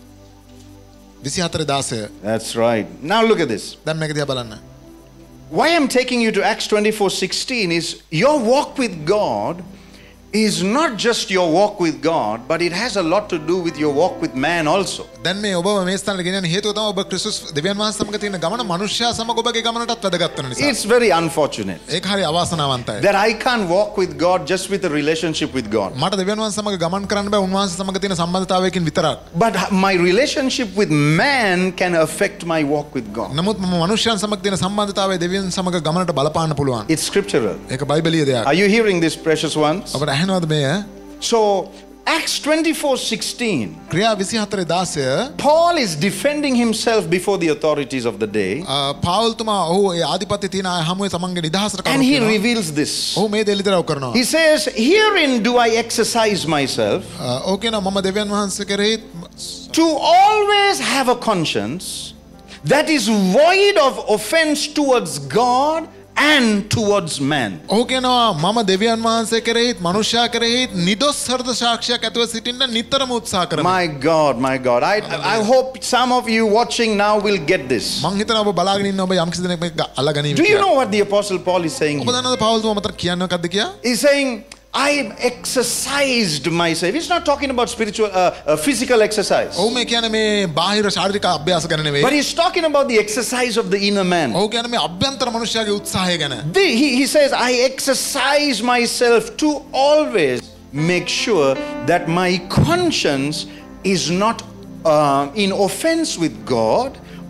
විසිහතර දහය. That's right. Now look at this. දැන් මේක දිහා බලන්න. Why I'm taking you to Acts twenty-four sixteen is your walk with God is not just your walk with God, but it has a lot to do with your walk with man also. දැන් මේ ඔබව මේ ස්ථානට ගෙනියන්න හේතුව තමයි ඔබ ක්‍රිස්තුස් දෙවියන් වහන්සේ සමග තියෙන ගමන මනුෂ්‍යයා සමග ඔබගේ ගමනටත් වැදගත් වෙන නිසා. It's very unfortunate ඒක හරි අවාසනාවන්තයි. that I can't walk with God just with a relationship with God. මට දෙවියන් වහන්සේ සමග ගමන් කරන්න බෑ උන්වහන්සේ සමග තියෙන සම්බන්ධතාවයකින් විතරක්. But my relationship with man can affect my walk with God. නමුත් මම මනුෂ්‍යයන් සමග තියෙන සම්බන්ධතාවය දෙවියන් සමග ගමනට බලපාන්න පුළුවන්. It's scriptural. ඒක බයිබලීය දෙයක්. Are you hearing this, precious ones? ඔබට ඇහෙනවද මේ? So, Acts twenty-four sixteen, ක්‍රියා විසිහතර දහය Paul is defending himself before the authorities of the day. පාවුල්තුමා ඔහු ඒ ආධිපත්‍ය තියෙන අය හමුවේ තමන්ගේ නිදහසට And he කරුණු reveals this. ඔහු මේ දේ ඉදිරියව කරනවා. He says, herein do I exercise myself ඔහු කියනවා මම දෙවියන් වහන්සේ කෙරෙහි to always have a conscience that is void of offense towards God and towards man. ඔහු කියනවා මම දෙවියන් වහන්සේ කෙරෙහිත් මනුෂ්‍යයා කෙරෙහිත් නිදොස් හෘද සාක්ෂියක් ඇතුව සිටින්න නිතරම උත්සාහ කරමි. My God, my God. I, I hope some of you watching now will get this. මං හිතනවා ඔබ බලාගෙන ඉන්න ඔබ යම්කිසි දෙනෙක් මේක අල්ලගනීවි Do you කියලා. know what the Apostle Paul is saying ඔබ here? දන්නවද පාවුල්තුමා මට කියන්නේ මොකක්ද කියලා? He's saying, I exercised myself. He's not talking about spiritual, uh, uh, physical exercise. ඔහු මේ කියන්නේ මේ බාහිර ශාරීරික අභ්‍යාස ගැන නෙවෙයි. But he's talking about the exercise of the inner man. ඔහු කියන්නේ මේ අභ්‍යන්තර මනුෂ්‍යයාගේ උත්සාහය ගැන. The, he, he says, I exercise myself to always make sure that my conscience is not uh, in offense with God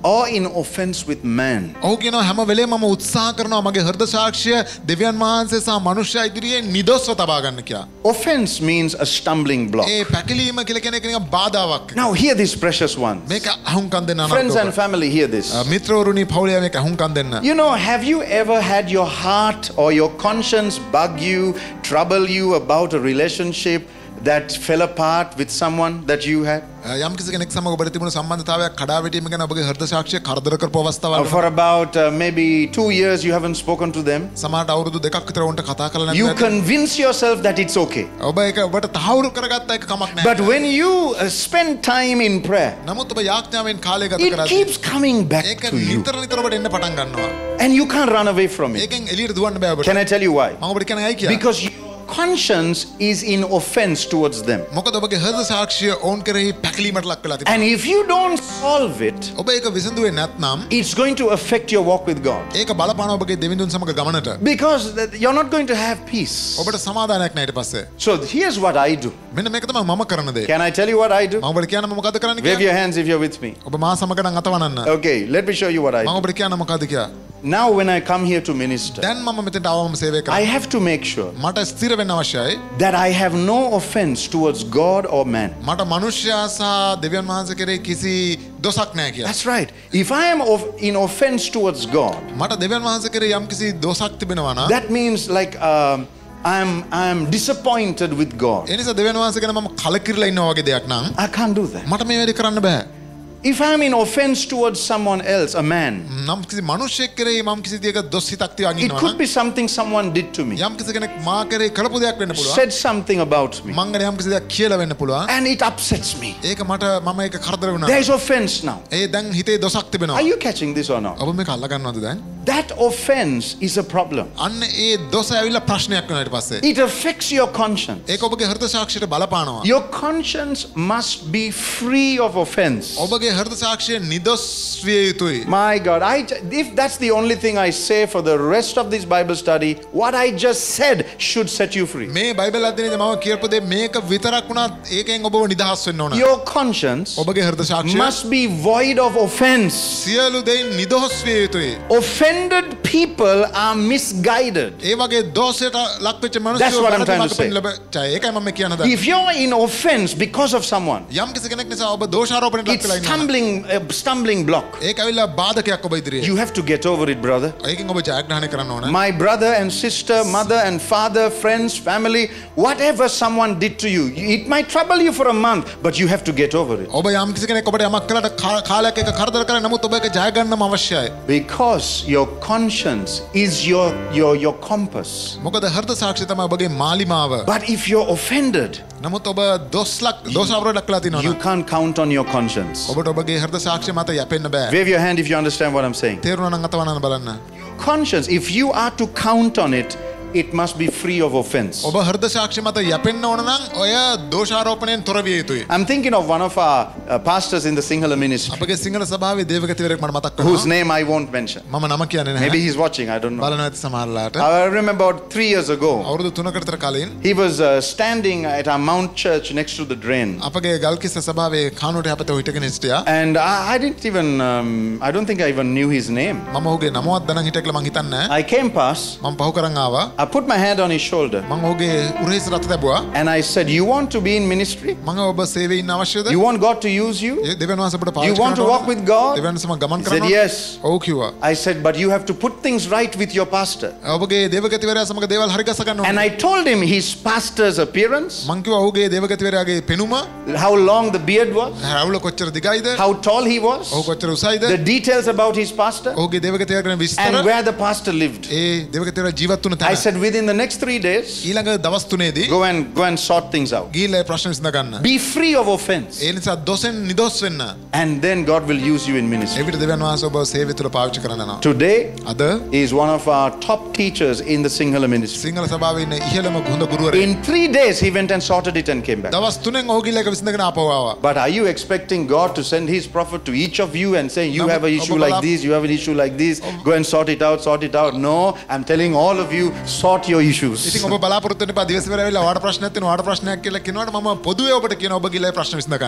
or in offense with man. ඔහු කියනවා හැම වෙලේම මම උත්සාහ කරනවා මගේ හෘද සාක්ෂිය දෙවියන් වහන්සේ සහ මනුෂ්‍ය ඉදිරියේ නිදොස්ව තබා ගන්න කියලා. Offense means a stumbling block. ඒ පැකිලීම කියලා කියන එක නිකන් බාධාවක්. Now hear this, precious ones. මේක අහුම්කම් දෙන්න Friends and family, hear this. මිත්‍රවරුනි පවුලේ මේක අහුම්කම් දෙන්න. You know, have you ever had your heart or your conscience bug you, trouble you about a relationship that fell apart with someone that you had? යම් කිසි කෙනෙක් සමග ඔබට තිබුණු සම්බන්ධතාවයක් කඩා වැටීම ගැන ඔබගේ හෘද සාක්ෂිය කරදර කරපු අවස්ථාවල් For about uh, maybe two years you haven't spoken to them. සමහරට අවුරුදු දෙකක් විතර උන්ට කතා කරලා You නැත්නම් convince yourself that it's okay. ඔබ ඒක ඔබට තහවුරු කරගත්ත එක කමක් නැහැ. But when you uh, spend time in prayer, නමුත් ඔබ යාඥාවෙන් කාලය ගත it කරද්දී keeps coming back ඒක to you. නිතර නිතර ඔබට එන්න පටන් ගන්නවා. And you can't run away from it. ඒකෙන් එළියට දුවන්න බෑ ඔබට. Can I tell you why? මම ඔබට කියන්නේ ඇයි කියලා? Because your conscience is in offense towards them. මොකද ඔබගේ හෘද සාක්ෂිය ඔවුන් කෙරෙහි පැකිලීමට ලක් වෙලා තිබෙනවා. And if you don't solve it, ඔබ ඒක විසඳුවේ නැත්නම් it's going to affect your walk with God. ඒක බලපාන ඔබගේ දෙවිඳුන් සමග ගමනට. Because that- you're not going to have peace. ඔබට සමාදානයක් නැහැ ඊට පස්සේ. So here's what I do. මෙන්න මේක තමයි මම කරන දේ. Can I tell you what I do? මම ඔබට කියන්න මම මොකද කරන්න Wave කියලා? your hands if you're with me. ඔබ මා සමග නම් අතවනන්න. Okay, let me show you what I මම do. ඔබට කියන්න මොකද කියලා? Now when I come here to minister, දැන් මම මෙතෙන්ට ආවම සේවය I කරන්න. have to make sure මට ස්ථිර වෙන්න අවශ්‍යයි. that I have no offense towards God or man. මට මනුෂ්‍යයා සහ දෙවියන් වහන්සේ කෙරෙහි කිසි දොසක් නැහැ කියලා. That's right. If I am of, in offense towards God, මට දෙවියන් වහන්සේ කෙරෙහි යම් කිසි දොසක් තිබෙනවා නම් that means like um, I'm I'm disappointed with God. ඒ නිසා දෙවියන් වහන්සේ ගැන මම කලකිරලා ඉන්නවා වගේ දෙයක් නම් I can't do that. මට මේ වැඩේ කරන්න බෑ. If I'm in offense towards someone else, a man, නම් කිසි මනුෂ්‍යෙක් කෙරෙහි මම කිසි දෙයක දොස් හිතක් තියාගෙන it ඉන්නවා could නම් be something someone did to me, යම් කිසි කෙනෙක් මා කෙරෙහි කරපු දෙයක් වෙන්න පුළුවන්. said something about me, මං ගැන යම් කිසි දෙයක් කියලා වෙන්න පුළුවන්. and it upsets me. ඒක මට මම ඒක කරදර වුණා. There is offense now. ඒ දැන් හිතේ දොසක් තිබෙනවා. Are you catching this or not? ඔබ මේක අල්ල ගන්නවද දැන්? That offense is a problem. අන්න ඒ දොස ඇවිල්ලා ප්‍රශ්නයක් වෙනවා ඊට පස්සේ. It affects your conscience. ඒක ඔබගේ හෘද සාක්ෂියට බලපානවා. Your conscience must be free of offense. ඔබගේ හෘද සාක්ෂිය නිදොස් විය යුතුයි. My God, I, ju- if that's the only thing I say for the rest of this Bible study, what I just said should set you free. මේ Bible අධ්‍යයනයේදී මම කියපු දේ මේක විතරක් වුණත් ඒකෙන් ඔබව නිදහස් වෙන්න ඕන. Your conscience ඔබගේ හෘද සාක්ෂිය must be void of offense. සියලු දෙයින් නිදොස් විය යුතුයි. Offended people are misguided. ඒ වගේ දෝෂයට ලක් වෙච්ච That's what I'm මිනිස්සු trying to say. ලැබෙයි. ඒකයි මම කියන්න හදන්නේ. If you're in offense because of someone, යම් කිසි කෙනෙක් නිසා ඔබ දෝෂාරෝපණයට ලක් it's වෙලා ඉන්නවා. stumbling, a stumbling block. ඒක ඇවිල්ලා බාධකයක් ඔබ ඉදිරියේ. You have to get over it, brother. ඒකෙන් ඔබ ජයග්‍රහණය කරන්න ඕන. My brother and sister, mother and father, friends, family, whatever someone did to you, it might trouble you for a month, but you have to get over it. ඔබ යම් කිසි කෙනෙක් ඔබට යමක් කළාට කා- කාලයක් එක කරදර කරා නමුත් ඔබ ඒක ජය ගන්නම අවශ්‍යයි. Because your conscience is your, your, your compass. මොකද හෘද සාක්ෂිය තමයි ඔබගේ මාලිමාව. But if you're offended, නමුත් ඔබ දොස් ලක් දෝෂාරෝපණයට ලක් වෙලා තිනවා you නම් can't count on your conscience. ඔබට ඔබගේ හෘද සාක්ෂිය මත යැපෙන්න බෑ. Wave your hand if you understand what I'm saying. තේරුණා නම් අතවනන්න බලන්න. Conscience, if you are to count on it, it must be free of offense. ඔබ හෘද සාක්ෂිය මත යැපෙන්න ඕන නම් ඔය දෝෂාරෝපණයෙන් තොර විය යුතුයි. I'm thinking of one of our uh, pastors in the Sinhala ministry, අපගේ සිංහල සභාවේ දේවගතිවරයෙක් මට මතක් whose වෙනවා. name I won't mention. මම නම කියන්නේ Maybe නැහැ. he's watching, I don't know. බලනවා ඇති සමහරලාට. I remember about three years ago, අවුරුදු තුනකට විතර කලින් he was uh, standing at our Mount Church next to the drain. අපගේ ගල්කිස්ස සභාවේ කානුවට හැපත හිටගෙන හිටියා. And I, I didn't even, um, I don't think I even knew his name. මම ඔහුගේ නමවත් දනන් හිටිය කියලා මං හිතන්නේ නැහැ. I came past, මම පහු කරන් ආවා. I put my hand on his shoulder, මම ඔහුගේ උරහිස රත් තැබුවා. and I said, you want to be in ministry? මම ඔබ සේවයේ ඉන්න අවශ්‍යද? You want God to use you? ඒ දෙවියන් වහන්සේ අපට You පාවිච්චි want to කරන්න walk ඕන? with God? දෙවියන් සමග ගමන් He said, කරනවා. yes. ඔව් කිව්වා. I said, but you have to put things right with your pastor. ඔබගේ දේවගතිවරයා සමග දේවල් හරි ගස ගන්න And ඕන. I told him his pastor's appearance, මං කිව්වා ඔහුගේ දේවගතිවරයාගේ පෙනුම, how long the beard was, රැවුල කොච්චර දිගයිද, how tall he was, ඔහු කොච්චර උසයිද, the details about his pastor, ඔහුගේ දේවගතිවරයා ගැන විස්තර, and where the pastor lived. ඒ දේවගතිවරයා ජීවත් වුණ I තැන. said, within the next three days, ඊළඟ දවස් තුනේදී go and go and sort things out. ගිහිල්ලා ඒ ප්‍රශ්න විසඳ ගන්න. Be free of offense, ඒ නිසා දොසෙන් නිදොස් වෙන්න. and then God will use you in ministry. එවිට දෙවියන් වහන්සේ ඔබ සේවය තුළ පාවිච්චි කරනවා. Today අද he is one of our top teachers in the Sinhala ministry. Sinhala සභාවේ ඉන්න ඉහළම හොඳ ගුරුවරයෙක්. In three days he went and sorted it and came back. දවස් තුනෙන් ඔහු ගිහිල්ලා ඒක විසඳගෙන ආපහු ආවා. But are you expecting God to send his prophet to each of you and say, you Nam- have an issue Oba like Bala- this, you have an issue like this, go and sort it out, sort it out? No, I'm telling all of you, sort your issues. ඉතින් ඔබ බලාපොරොත්තු වෙන්න එපා දිවසේවල ඇවිල්ලා ඔයාට ප්‍රශ්නයක් තියෙනවා ඔයාට ප්‍රශ්නයක් කියලා කියනවාට මම පොදුවේ ඔබට කියනවා ඔබ ගිහිල්ලා ඒ ප්‍රශ්න විසඳ ගන්න.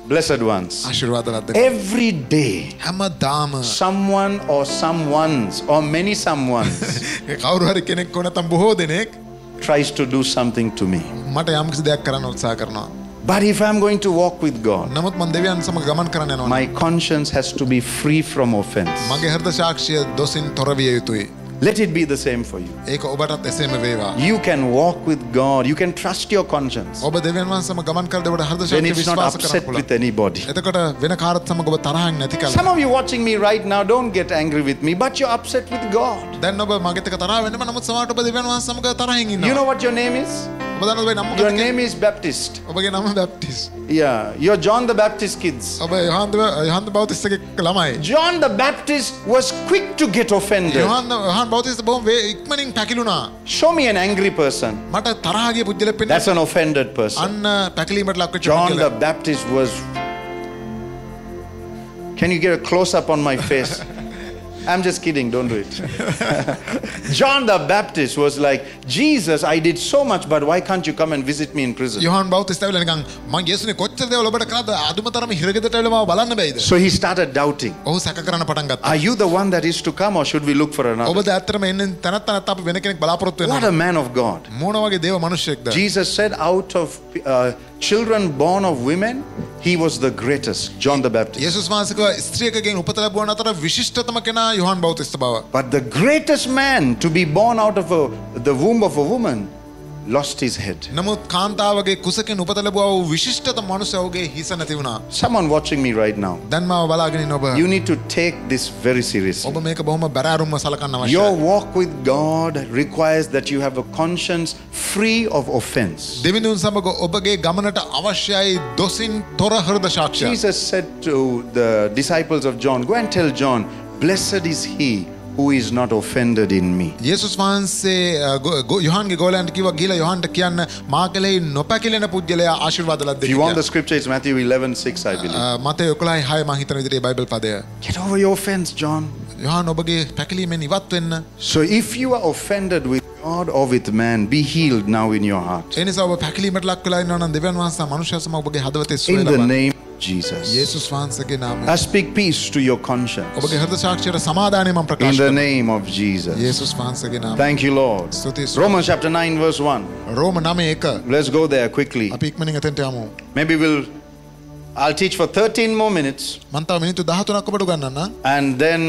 Blessed ones. ආශිර්වාදවත්. Every day, හැමදාම someone or someones or many someones කවුරු හරි කෙනෙක් ඕන නැත්නම් බොහෝ දෙනෙක් tries to do something to me. මට යම්කිසි දෙයක් කරන්න උත්සාහ කරනවා. But if I'm going to walk with God, නමුත් මම දෙවියන් සමග ගමන් කරන්න යනවා. my conscience has to be free from offense. මගේ හෘද සාක්ෂිය දොසින් තොර විය යුතුයි. Let it be the same for you. ඒක ඔබටත් එසේම වේවා. You can walk with God. You can trust your conscience. ඔබ දෙවියන් වහන්සේ සමග ගමන් කරද්දී ඔබට හෘද When සාක්ෂිය it's not විශ්වාස upset කරන්න with පුළුවන්. anybody. එතකොට වෙන කාටත් සමග ඔබ තරහින් නැති කල. Some of you watching me right now, don't get angry with me, but you're upset with God. දැන් ඔබ මගෙත් එක්ක තරහ වෙන්න බෑ. නමුත් සමහරට ඔබ දෙවියන් වහන්සේ සමග තරහින් ඉන්නවා. You know what your name is? ඔබ දන්නවද ඔබේ නම මොකක්ද? Your name is Baptist. ඔබගේ නම Baptist. Yeah, you're John the Baptist kids. ඔබ යොහන් යොහන් බෞතිස්තගේ ළමයි. John the Baptist was quick to get offended. Yohan Yohan බෞතිස්ත බොහොම ඉක්මනින් පැකිලුණා. Show me an angry person. මට තරහ ගිය පුද්ගලෙක් පෙන්නන්න. That's an offended person. අන්න පැකිලීමට ලක් වෙච්ච John the පුද්ගලයා. Baptist was. Can you get a close up on my face? I'm just kidding, don't do it. John the Baptist was like, Jesus, I did so much, but why can't you come and visit me in prison? Yohan බෞතිස්ත ඇවිල්ලා නිකන් මං යේසුනේ කොච්චර දේවල් ඔබට කළාද අදුමතරම හිරගෙදරට ඇවිල්ලා මාව බලන්න බැයිද? So he started doubting. ඔහු සැක කරන්න පටන් ගත්තා. Are you the one that is to come or should we look for another? ඔබද ඇත්තටම එන්නේ තනත් තනත් අපි වෙන කෙනෙක් බලාපොරොත්තු What වෙනවා. a man of God. මොන වගේ දේව මිනිසෙක්ද? Jesus said out of uh, children born of women, he was the greatest, John the Baptist. යේසුස් වහන්සේ කිව්වා ස්ත්‍රියකගෙන් උපත ලැබුවන් අතර විශිෂ්ටතම කෙනා යොහන් බෞතිස්ත බව. But the greatest man to be born out of a, the womb of a woman lost his head. නමුත් කාන්තාවගේ කුසකින් උපත ලැබුවා වූ විශිෂ්ටත මනුස්සයෝගේ හිස නැති වුණා. Someone watching me right now, දැන් මාව බලාගෙන ඉන්න ඔබ you need to take this very seriously. ඔබ මේක බොහොම බැරෑරුම්ව සලකන්න Your අවශ්‍යයි. walk with God requires that you have a conscience free of offense. දෙවිඳුන් සමග ඔබගේ ගමනට අවශ්‍යයි දොසින් තොර හෘද සාක්ෂිය. Jesus said to the disciples of John, go and tell John, blessed is he who is not offended in me. යේසුස් වහන්සේ යොහන්ගේ ගෝලයන්ට කිව්වා ගිහලා යොහන්ට කියන්න මා කෙරෙහි නොපැකිලෙන පුජ්‍යලයා ආශිර්වාද ලද්දේ If you want කියලා. the scripture, it's Matthew eleven six, I believe. මතේ එකොළහ හය මම හිතන විදිහට මේ බයිබල් පදය. Get over your offense, John. Yohan ඔබගේ පැකිලීමෙන් ඉවත් වෙන්න. So if you are offended with God or with man, be healed now in your heart. ඒ නිසා ඔබ පැකිලීමට ලක් වෙලා ඉන්නවා නම් දෙවියන් වහන්සේ මනුෂ්‍ය සමග ඔබගේ හදවතේ සුවය In the ලබන්න. name of Jesus. යේසුස් වහන්සේගේ නාමයෙන්. I speak peace to your conscience. ඔබගේ හෘද සාක්ෂියට සමාදානය මම In ප්‍රකාශ the කරනවා. name of Jesus. යේසුස් වහන්සේගේ නාමයෙන්. Thank you, Lord. ස්තුතියි. Romans chapter nine, verse one. රෝම නවය එක. Let's go there quickly. අපි ඉක්මනින් එතෙන්ට යමු. Maybe we'll, I'll teach for thirteen more minutes. මම තව මිනිත්තු දහතුනක් ඔබට උගන්වන්නම්. And then,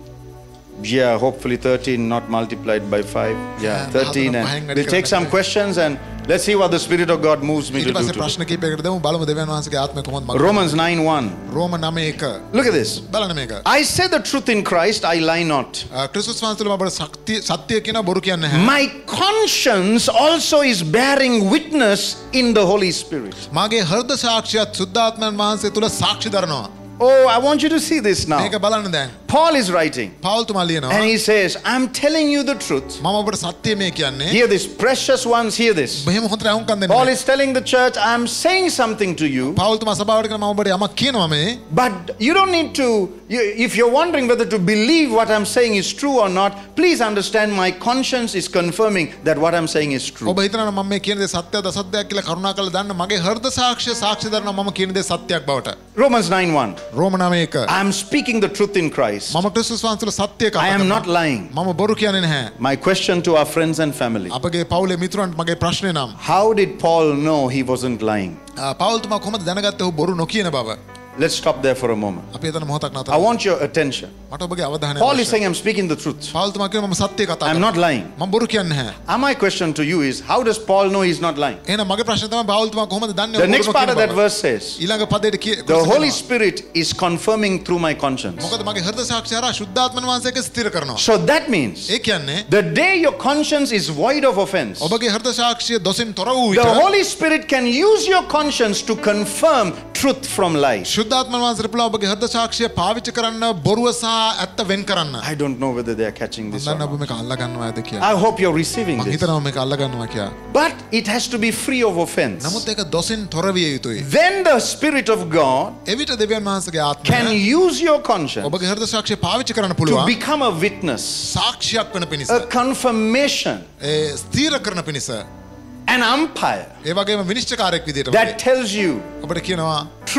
yeah, hopefully thirteen, not multiplied by five. Yeah, Yeah, thirteen. And we'll take some questions and let's see what the Spirit of God moves me ඊට to do. පස්සේ today. ප්‍රශ්න කිහිපයකට දෙමු බලමු දෙවියන් වහන්සේගේ ආත්මය කොහොමද මඟ Romans nine one. රෝම නවය එක. Look at this. බලන්න මේක. I say the truth in Christ, I lie not. ක්‍රිස්තුස් වහන්සේ තුළ ඔබට ශක්තිය සත්‍ය කියන බොරු කියන්නේ නැහැ. My conscience also is bearing witness in the Holy Spirit. මාගේ හෘද සාක්ෂියත් සුද්ධාත්මයන් වහන්සේ තුළ සාක්ෂි දරනවා. Oh, I want you to see this now. මේක බලන්න දැන්. Paul is writing පවුල් තුමා ලියනවා. and he says, I'm telling you the truth. මම ඔබට සත්‍ය මේ කියන්නේ. Hear this, precious ones, hear this. මෙහෙම හොඳට අහුම්කම් දෙන්න. Paul is telling the church, I'm saying something to you, පවුල් තුමා සභාවට කියන මම ඔබට යමක් කියනවා මේ. but you don't need to, you, if you're wondering whether to believe what I'm saying is true or not, please understand my conscience is confirming that what I'm saying is true. ඔබ හිතනවා මම මේ කියන දේ සත්‍යද අසත්‍යද කියලා කරුණාකරලා දන්න මගේ හෘද සාක්ෂිය සාක්ෂි දරනවා මම කියන දේ සත්‍යයක් බවට. Romans nine one. රෝම නවය එක. I'm speaking the truth in Christ. මම ක්‍රිස්තුස් වහන්සේ තුළ සත්‍ය කතා I am කරනවා. not lying. මම බොරු කියන්නේ නැහැ. My question to our friends and family, අපගේ පවුලේ මිතුරන්ට මගේ ප්‍රශ්නේ නම් how did Paul know he wasn't lying? පවුල් තුමා කොහොමද දැනගත්තේ ඔහු බොරු නොකියන බව? Let's stop there for a moment. අපි එතන මොහොතක් නතර. I want your attention. මට ඔබගේ අවධානය Paul is අවශ්‍යයි. saying, I'm speaking the truth. පවුල් තුමා කියනවා මම සත්‍ය කතා I'm කරනවා. not lying. මම බොරු කියන්නේ නැහැ. And my question to you is, how does Paul know he's not lying? එහෙනම් මගේ ප්‍රශ්නේ තමයි පවුල් තුමා කොහොමද දන්නේ The ඔහු next බොරු part of නොකියන that බව? verse says, ඊළඟ පදයට කිය the Holy Spirit is confirming through my conscience. මොකද මගේ හෘද සාක්ෂිය හරහා ශුද්ධාත්මන වහන්සේක ස්ථිර කරනවා. So that means, ඒ කියන්නේ the day your conscience is void of offense, ඔබගේ හෘද සාක්ෂිය දොසින් තොර වූ the විට Holy Spirit can use your conscience to confirm truth from lies. ශුද්ධාත්මන වහන්සේට පුළුවන් ඔබගේ හෘද සාක්ෂිය පාවිච්චි කරන්න බොරුව සහ ඇත්ත වෙන් කරන්න. I don't know whether they are catching this or මම ඔබ not. මේක අල්ලා ගන්නවාද කියලා. I hope you're receiving මම this. හිතනවා මේක අල්ලා ගන්නවා කියලා. But it has to be free of offense. නමුත් ඒක දොසින් තොර විය යුතුයි. Then the Spirit of God එවිට දෙවියන් වහන්සේගේ can ආත්මය use your conscience ඔබගේ හෘද සාක්ෂිය පාවිච්චි කරන්න to පුළුවන්. become a witness, සාක්ෂියක් වෙන පිණිස. a confirmation, ඒ ස්ථීර කරන පිණිස. an umpire ඒ වගේම විනිශ්චයකාරයෙක් විදියට that tells you ඔබට කියනවා truth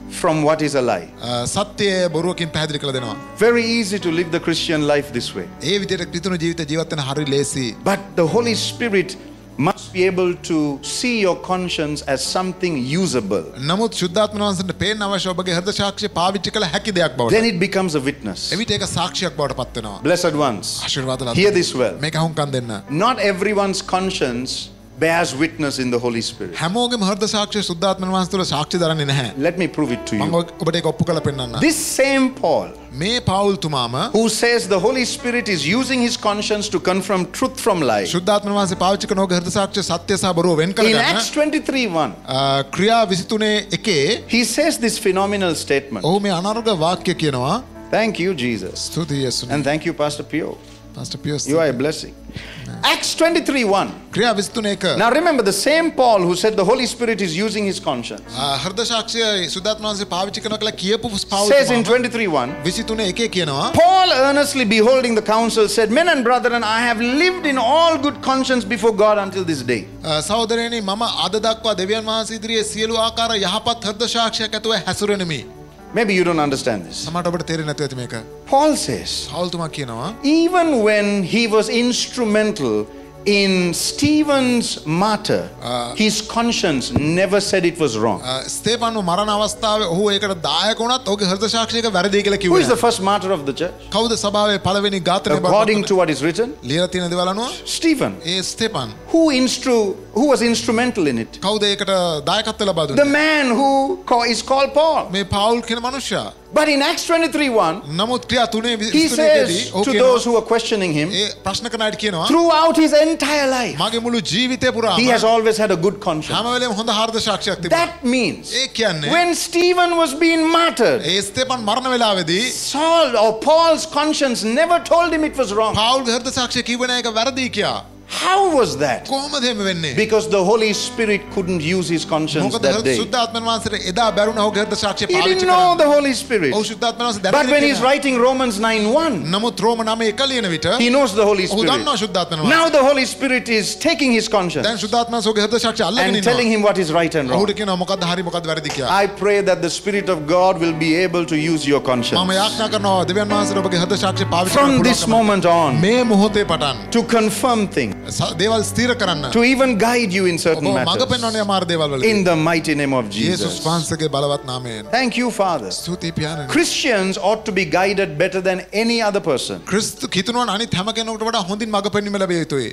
from what is a lie. සත්‍යය බොරුවකින් පැහැදිලි කළ දෙනවා. Very easy to live the Christian life this way. ඒ විදිහට ක්‍රිස්තුන ජීවිත ජීවත් වෙන හරි ලේසි. But the Holy Spirit must be able to see your conscience as something usable. නමුත් ශුද්ධාත්ම වහන්සේට පේන්න අවශ්‍ය ඔබගේ හෘද සාක්ෂිය පාවිච්චි කළ හැකි දෙයක් බවට. Then it becomes a witness. එවිට ඒක සාක්ෂියක් බවට පත් වෙනවා. Blessed ones, ආශිර්වාද ලබන්න. hear this well. මේක අහුම්කම් දෙන්න. Not everyone's conscience bears witness in the Holy Spirit. හැමෝගෙම හෘද සාක්ෂිය ශුද්ධාත්ම වහන්සේ තුළ සාක්ෂි දරන්නේ නැහැ. Let me prove it to මම you. ඔබට ඒක ඔප්පු කරලා පෙන්නන්නම්. This same Paul, මේ පවුල් තුමාම who says the Holy Spirit is using his conscience to confirm truth from lie, ශුද්ධාත්ම වහන්සේ පාවිච්චි කරන ඔබගේ හෘද සාක්ෂිය සත්‍ය සහ බොරුව වෙන් කර in ගන්න. Acts twenty-three one, ක්‍රියා විසිතුනේ එකේ he says this phenomenal statement. ඔහු මේ අනර්ග වාක්‍ය කියනවා. Thank you, Jesus. ස්තුතියි යේසුනේ. And thank you, Pastor Pio. Pastor Pius. You are a blessing. Acts twenty-three one. ක්‍රියා විසිතුනේ එක. Now remember, the same Paul who said the Holy Spirit is using his conscience හෘද සාක්ෂිය ශුද්ධාත්ම වහන්සේ පාවිච්චි කරනවා කියලා කියපු පවුල් says in තුමාම twenty-three one, විසිතුනේ එකේ කියනවා. Paul, earnestly beholding the council, said, Men and brethren, I have lived in all good conscience before God until this day. සහෝදරයනි මම අද දක්වා දෙවියන් වහන්සේ ඉදිරියේ සියලු ආකාර යහපත් හෘද සාක්ෂියක් ඇතුව හැසිරෙනමි. Maybe you don't understand this. සමහරට ඔබට තේරෙන්නේ නැතුව ඇති මේක. Paul says, පවුල් තුමා කියනවා even when he was instrumental in Stephen's martyr, his conscience never said it was wrong. ස්තේෆානු මරණ අවස්ථාවේ ඔහු ඒකට දායක වුණත් ඔහුගේ හෘද සාක්ෂියක වැරදි කියලා Who is කිව්වා. the first martyr of the church? කවුද සභාවේ පළවෙනි ඝාතනය According to what is written, ලියලා තියෙන දේවල් අනුව Stephen. A ස්තේෆාන් Who instru who was instrumental in it? කවුද ඒකට දායකත්වය ලබා The දුන්නේ? man who ca- is called Paul. මේ පවුල් කියන මනුෂ්‍යයා. But in Acts twenty-three one, නමුත් ක්‍රියා තුනේ he විසිතුනේදී says ඔහු to කියනවා those who are questioning him, ඒ ප්‍රශ්න කරන අයට කියනවා throughout his entire life, මගේ මුළු ජීවිතේ පුරාම he has always had a good conscience. හැම වෙලේම හොඳ හෘද සාක්ෂියක් තිබුණා. That means ඒ කියන්නේ when Stephen was being martyred, ඒ ස්තේෆාන් මරණ වෙලාවේදී Saul or Paul's conscience never told him it was wrong. පවුල්ගේ හෘද සාක්ෂිය කිව්වේ නෑ ඒක වැරදි කියා. How was that? කොහොමද එහෙම වෙන්නේ? Because the Holy Spirit couldn't use his conscience මොකද that day. සුද්ධාත්ම වහන්සේට එදා බැරුණ ඔහුගේ හෘද සාක්ෂිය He පාවිච්චි didn't know කරන්න. the Holy Spirit. ඔහු සුද්ධාත්ම වහන්සේ But දැනගෙන when he's ඉන්නවා. writing Romans nine one, නමුත් රෝම නවය එක ලියන විට he knows the Holy ඔහු Spirit. දන්නවා සුද්ධාත්ම වහන්සේ. Now the Holy Spirit is taking his conscience දැන් සුද්ධාත්ම වහන්සේ ඔහුගේ හෘද සාක්ෂිය අල්ලගෙන and telling ඉන්නවා. him what is right and wrong. ඔහුට කියනවා මොකද්ද හරි මොකද්ද වැරදි කියලා. I pray that the Spirit of God will be able to use your conscience මම යාඥා කරනවා දෙවියන් වහන්සේට ඔබගේ හෘද සාක්ෂිය පාවිච්චි කරන්න from this පුළුවන්කම. moment on මේ මොහොතේ පටන් to confirm things, ස- දේවල් ස්ථිර කරන්න. to even guide you in certain ඔබ මඟ matters. පෙන්වන්නේ අමාරු දේවල් වලදී. In the mighty name of යේසුස් Jesus. වහන්සේගේ බලවත් නාමයෙන්. Thank you, Father. ස්තුතියි පියාණනි. Christians ought to be guided better than any other person. ක්‍රිස්තු කිතුණුවන් අනිත් හැම කෙනෙකුට වඩා හොඳින් මඟ පෙන්වීම ලැබිය යුතුයි.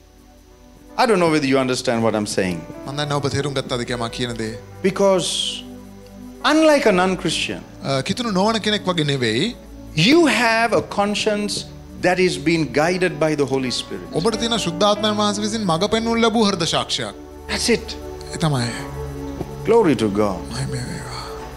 I don't know whether you understand what I'm saying. මම දන්නේ ඔබ තේරුම් ගත්තද කියලා මම කියන දේ. Because unlike a non-Christian, කිතුණු නොවන කෙනෙක් වගේ නෙවෙයි. you have a conscience that is being guided by the Holy Spirit. ඔබට තියෙන ශුද්ධාත්මයන් වහන්සේ විසින් මඟ පෙන්වනු ලැබූ හෘද සාක්ෂියක්. That's it. ඒ තමයි. Glory to God. මහිමය වේවා.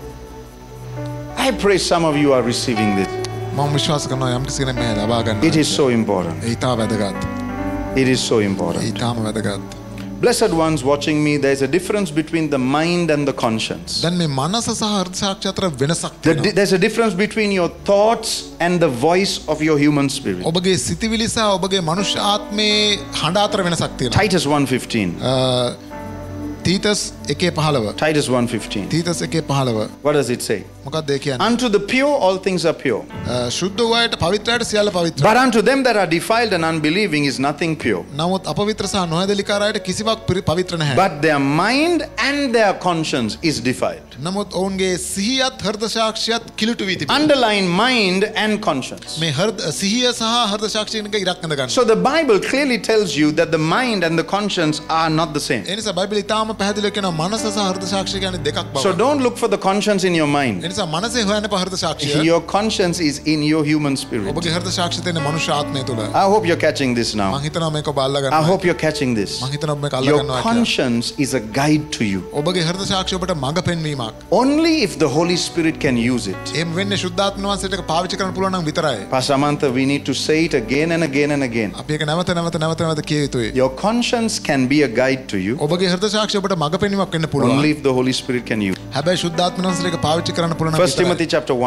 I pray some of you are receiving this. මම විශ්වාස කරනවා යම් කිසි කෙනෙක් මේ ලබා ගන්න. It is so important. ඒ ඉතාම වැදගත්. It is so A important. ඉතාම වැදගත්. Blessed ones watching me, there's a difference between the mind and the conscience. දැන් මේ මනස සහ හෘද සාක්ෂිය අතර වෙනසක් The- තියෙනවා. There's a difference between your thoughts and the voice of your human spirit. ඔබගේ සිතිවිලි සහ ඔබගේ මනුෂ්‍ය ආත්මේ හඬ අතර වෙනසක් තියෙනවා. Titus one fifteen. තීතස් එකේ පහළව. Titus one fifteen. තීතස් එකේ පහළව. What does it say? මොකක්ද ඒ කියන්නේ? Unto the pure all things are pure. ශුද්ධ වූ අයට පවිත්‍රයට සියල්ල පවිත්‍රයි. But unto them that are defiled and unbelieving is nothing pure. නමුත් අපවිත්‍ර සහ නොහැදලිකාර අයට කිසිවක් පිරි- පවිත්‍ර නැහැ. But their mind and their conscience is defiled. නමුත් ඔවුන්ගේ සිහියත් හෘද සාක්ෂියත් කිලුටු වී තිබෙනවා. Underline mind and conscience. මේ හෘද සිහිය සහ හෘද සාක්ෂිය එක ඉරක් අඳ ගන්න. So the Bible clearly tells you that the mind and the conscience are not the same. ඒ නිසා බයිබලය ඉතාම පැහැදිලිව කියනවා මනස සහ හෘද සාක්ෂිය කියන්නේ දෙකක් බව. So don't look for the conscience in your mind. ඒ නිසා මනසේ හොයන්න එපා හෘද සාක්ෂිය. Your conscience is in your human spirit. ඔබගේ හෘද සාක්ෂිය තියෙන මනුෂ්‍ය ආත්මය තුළ. I hope you're catching this මම now. හිතනවා මේක ඔබ අල්ලා I ගන්නවා. hope you're catching this. මම හිතනවා ඔබ මේක අල්ලා Your ගන්නවා කියලා. conscience is a guide to you. ඔබගේ හෘද සාක්ෂිය ඔබට මඟ පෙන්වීමක්. Only if the Holy Spirit can use it. එහෙම වෙන්නේ ශුද්ධාත්ම වහන්සේට ඒක පාවිච්චි කරන්න පුළුවන් නම් විතරයි. Pastor Samantha, we need to say it again and again and again. අපි ඒක නැවත නැවත නැවත නැවත කිය යුතුයි. Your conscience can be a guide to you ඔබගේ හෘද සාක්ෂිය ඔබට මඟ පෙන්වීමක් වෙන්න පුළුවන්. only if the Holy Spirit can use. හැබැයි ශුද්ධාත්ම වහන්සේට ඒක පාවිච්චි කරන්න පුළුවන් නම් First විතරයි. Timothy chapter one.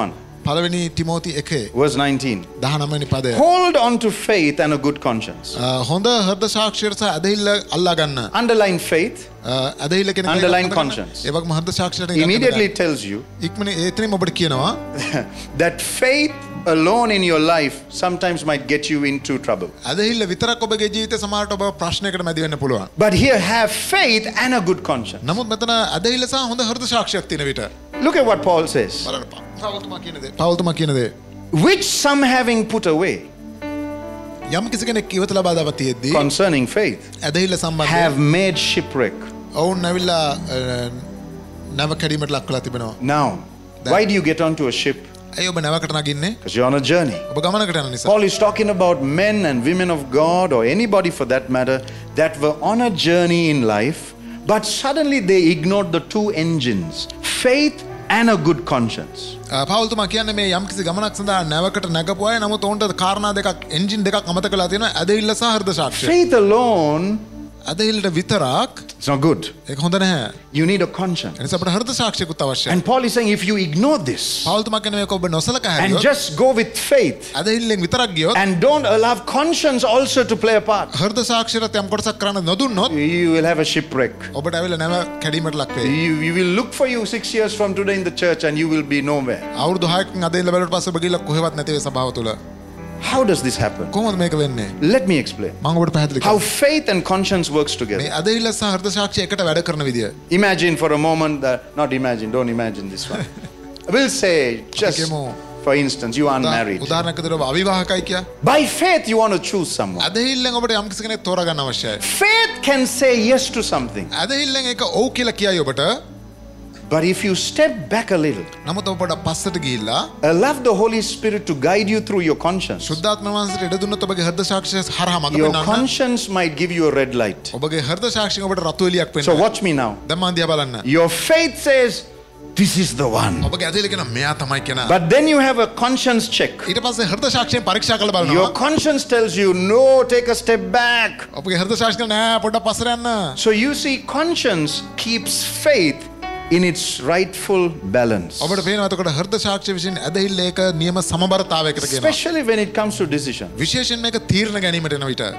පළවෙනි තිමෝති එකේ verse nineteen. දහනවය වෙනි පදය. Hold on to faith and a good conscience. අ, හොඳ හෘද සාක්ෂියට සහ ඇදහිල්ල අල්ලා ගන්න. Underline faith. අ, ඇදහිල්ල කියන එක Underline මතක ගන්න. conscience. ඒ වගේම හෘද සාක්ෂියට එක Immediately it tells you ඉක්මනින් එතනින්ම ඔබට කියනවා that faith alone in your life sometimes might get you into trouble. ඇදහිල්ල විතරක් ඔබගේ ජීවිතේ සමහරට ඔබ ප්‍රශ්නයකට මැදි වෙන්න පුළුවන්. But here have faith and a good conscience. නමුත් මෙතන ඇදහිල්ල සහ හොඳ හෘද සාක්ෂියක් තියෙන විට Look at what Paul says. බලන්න පවුල්තුමා කියන දේ. පවුල්තුමා කියන දේ. Which some having put away යම් කිසි කෙනෙක් ඉවත ලබා දව තියෙද්දී concerning faith ඇදහිල්ල සම්බන්ධයෙන් have made shipwreck. ඔවුන් නැවිලා නැව කැඩීමට ලක් කරලා තිබෙනවා. Now, why do you get onto a ship? ඇයි ඔබ නැවකට නගින්නේ? Because you're on a journey. ඔබ ගමනකට යන නිසා. Paul is talking about men and women of God, or anybody for that matter, that were on a journey in life, but suddenly they ignored the two engines, faith and a good conscience. පවුල්තුමා කියන්නේ මේ යම් කිසි ගමනක් සඳහා නැවකට නැගපු අය නමුත් ඔවුන්ට කාරණා දෙකක් එන්ජින් දෙකක් අමතක කරලා තියෙනවා ඇදහිල්ල සහ හෘද සාක්ෂිය. Faith alone ඇදහිල්ලට විතරක් is not good. ඒක හොඳ නැහැ. You need a conscience. ඒ නිසා අපිට හෘද සාක්ෂියකුත් අවශ්‍යයි. And Paul is saying if you ignore this පවුල්තුමා කියන්නේ මේක ඔබ නොසලකා and හැරියොත් just go with faith ඇදහිල්ලෙන් විතරක් ගියොත් and don't allow conscience also to play a part, හෘද සාක්ෂියට යම් කොටසක් කරන්න නොදුන්නොත් you will have a shipwreck. ඔබට ඇවිල්ලා නැව කැඩීමට ලක් වෙයි. You, you will look for you six years from today in the church and you will be nowhere. අවුරුදු හයකින් අදින්න බැලුවට පස්සේ ඔබ ගිහලා කොහෙවත් නැති වෙයි සභාව තුල. How does this happen? කොහොමද මේක වෙන්නේ? Let me explain. මම ඔබට පැහැදිලි How කරනවා. faith and conscience works මේ together. ඇදහිල්ල සහ හෘද සාක්ෂිය එකට වැඩ කරන විදිය. Imagine for a moment that, not imagine, don't imagine this one. We'll say, just Okay, mo. for instance, you are unmarried. උදාහරණයක් විදිහට ඔබ අවිවාහකයි කියා. By faith, you want to choose someone. ඇදහිල්ලෙන් ඔබට යම් කිසි කෙනෙක් තෝරගන්න අවශ්‍යයි. Faith can say yes to something. ඇදහිල්ලෙන් එක ඔව් කියලා කියයි ඔබට. But if you step back a little, නමුත් ඔබට පස්සට ගිහිල්ලා allow the Holy Spirit to guide you through your conscience, සුද්ධාත්ම වහන්සේට ඉඩ දුන්නොත් ඔබගේ හෘද සාක්ෂිය හරහා මඟ your පෙන්වන්න. conscience might give you a red light. ඔබගේ හෘද සාක්ෂියෙන් ඔබට රතු එළියක් So පෙන්වන්න. watch me now. දැන් මන් දිහා බලන්න. Your faith says, this is the one. ඔබගේ ඇදහිල්ල කියන මෙයා තමයි කෙනා. But then you have a conscience check. ඊට පස්සේ හෘද සාක්ෂියෙන් පරීක්ෂා කරලා බලනවා. Your conscience tells you, no, take a step back. ඔබගේ හෘද සාක්ෂිය නෑ පොඩ්ඩක් පස්සට යන්න. So you see, conscience keeps faith in its rightful balance. ඔබට පේනවා එතකොට හෘද සාක්ෂිය විසින් ඇදහිල්ල ඒක නියම සමබරතාවයකට කියනවා. Especially when it comes to decision. විශේෂයෙන් මේක තීරණ ගැනීමට එන විට.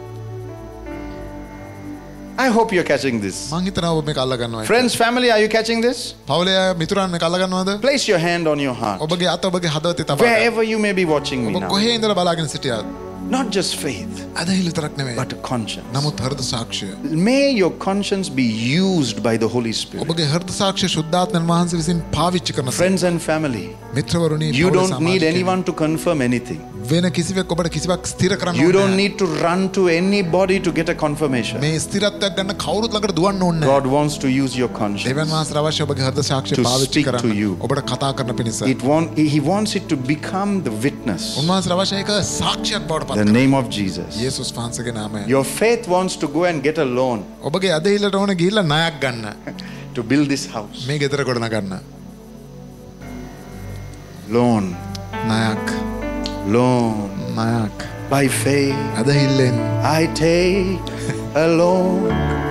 I hope you're catching this. මං හිතනවා ඔබ මේක අල්ල ගන්නවා. Friends, family, are you catching this? පවුලේ අය මිතුරන් මේක අල්ල ගන්නවද? Place your hand on your heart. ඔබගේ අත ඔබගේ හදවතේ තබා ගන්න. Wherever you may be watching me ඔබ now. කොහේ ඉඳලා බලාගෙන සිටියත් Not just faith, ඇදහිල්ල විතරක් නෙමෙයි. but a conscience. නමුත් හෘද සාක්ෂිය. May your conscience be used by the Holy Spirit. ඔබගේ හෘද සාක්ෂිය ශුද්ධාත්මයන් වහන්සේ විසින් පාවිච්චි කරන Friends and family, මිත්‍රවරුනි you පවුලේ don't need සමාජිකයනි. anyone to confirm anything. වෙන කිසිවෙක් ඔබට කිසිවක් ස්ථිර කරන්න You ඕනේ don't නැහැ. need to run to anybody to get a confirmation. මේ ස්ථිරත්වයක් ගන්න කවුරුත් ළඟට දුවන්න ඕනේ නැහැ. God wants to use your conscience. දෙවියන් වහන්සේ අවශ්‍ය ඔබගේ හෘද සාක්ෂිය To පාවිච්චි speak to කරන්න. you. ඔබට කතා කරන පිණිස. It want, he wants it to become the witness. උන්වහන්සේ අවශ්‍ය ඒක සාක්ෂියක් බවට පත් The කරන්න. name of Jesus. යේසුස් වහන්සේගේ නාමයෙන්. Your faith wants to go and get a loan ඔබගේ ඇදහිල්ලට ඕන ගිහිල්ලා ණයක් ගන්න. to build this house. මේ ගෙදර ගොඩනගන්න. Loan, ණයක්. loan. ණයක්. By faith, ඇදහිල්ලෙන් I take a loan.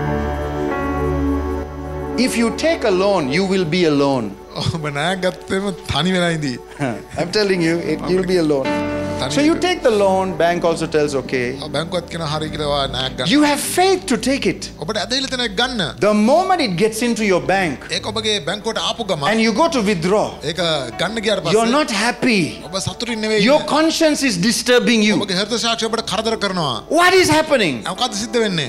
If you take a loan, you will be alone. ඔබ ණයක් ගත්තේම තනි වෙලා ඉඳී. I'm telling you, it, you'll be alone. So you take the loan, bank also tells, okay. බැංකුවත් කියන හරි කියලා ඔයා ණයක් ගන්න. You have faith to take it. ඔබට ඇදහිල්ල තැන ගන්න. The moment it gets into your bank ඒක ඔබගේ බැංකුවට ආපු ගමන් and you go to withdraw, ඒක ගන්න ගියාට you're පස්සේ not happy. ඔබ සතුටින් නෙවෙයි. Your conscience is disturbing you. ඔබගේ හෘද සාක්ෂිය ඔබට කරදර කරනවා. What is happening? මොකද්ද සිද්ධ වෙන්නේ?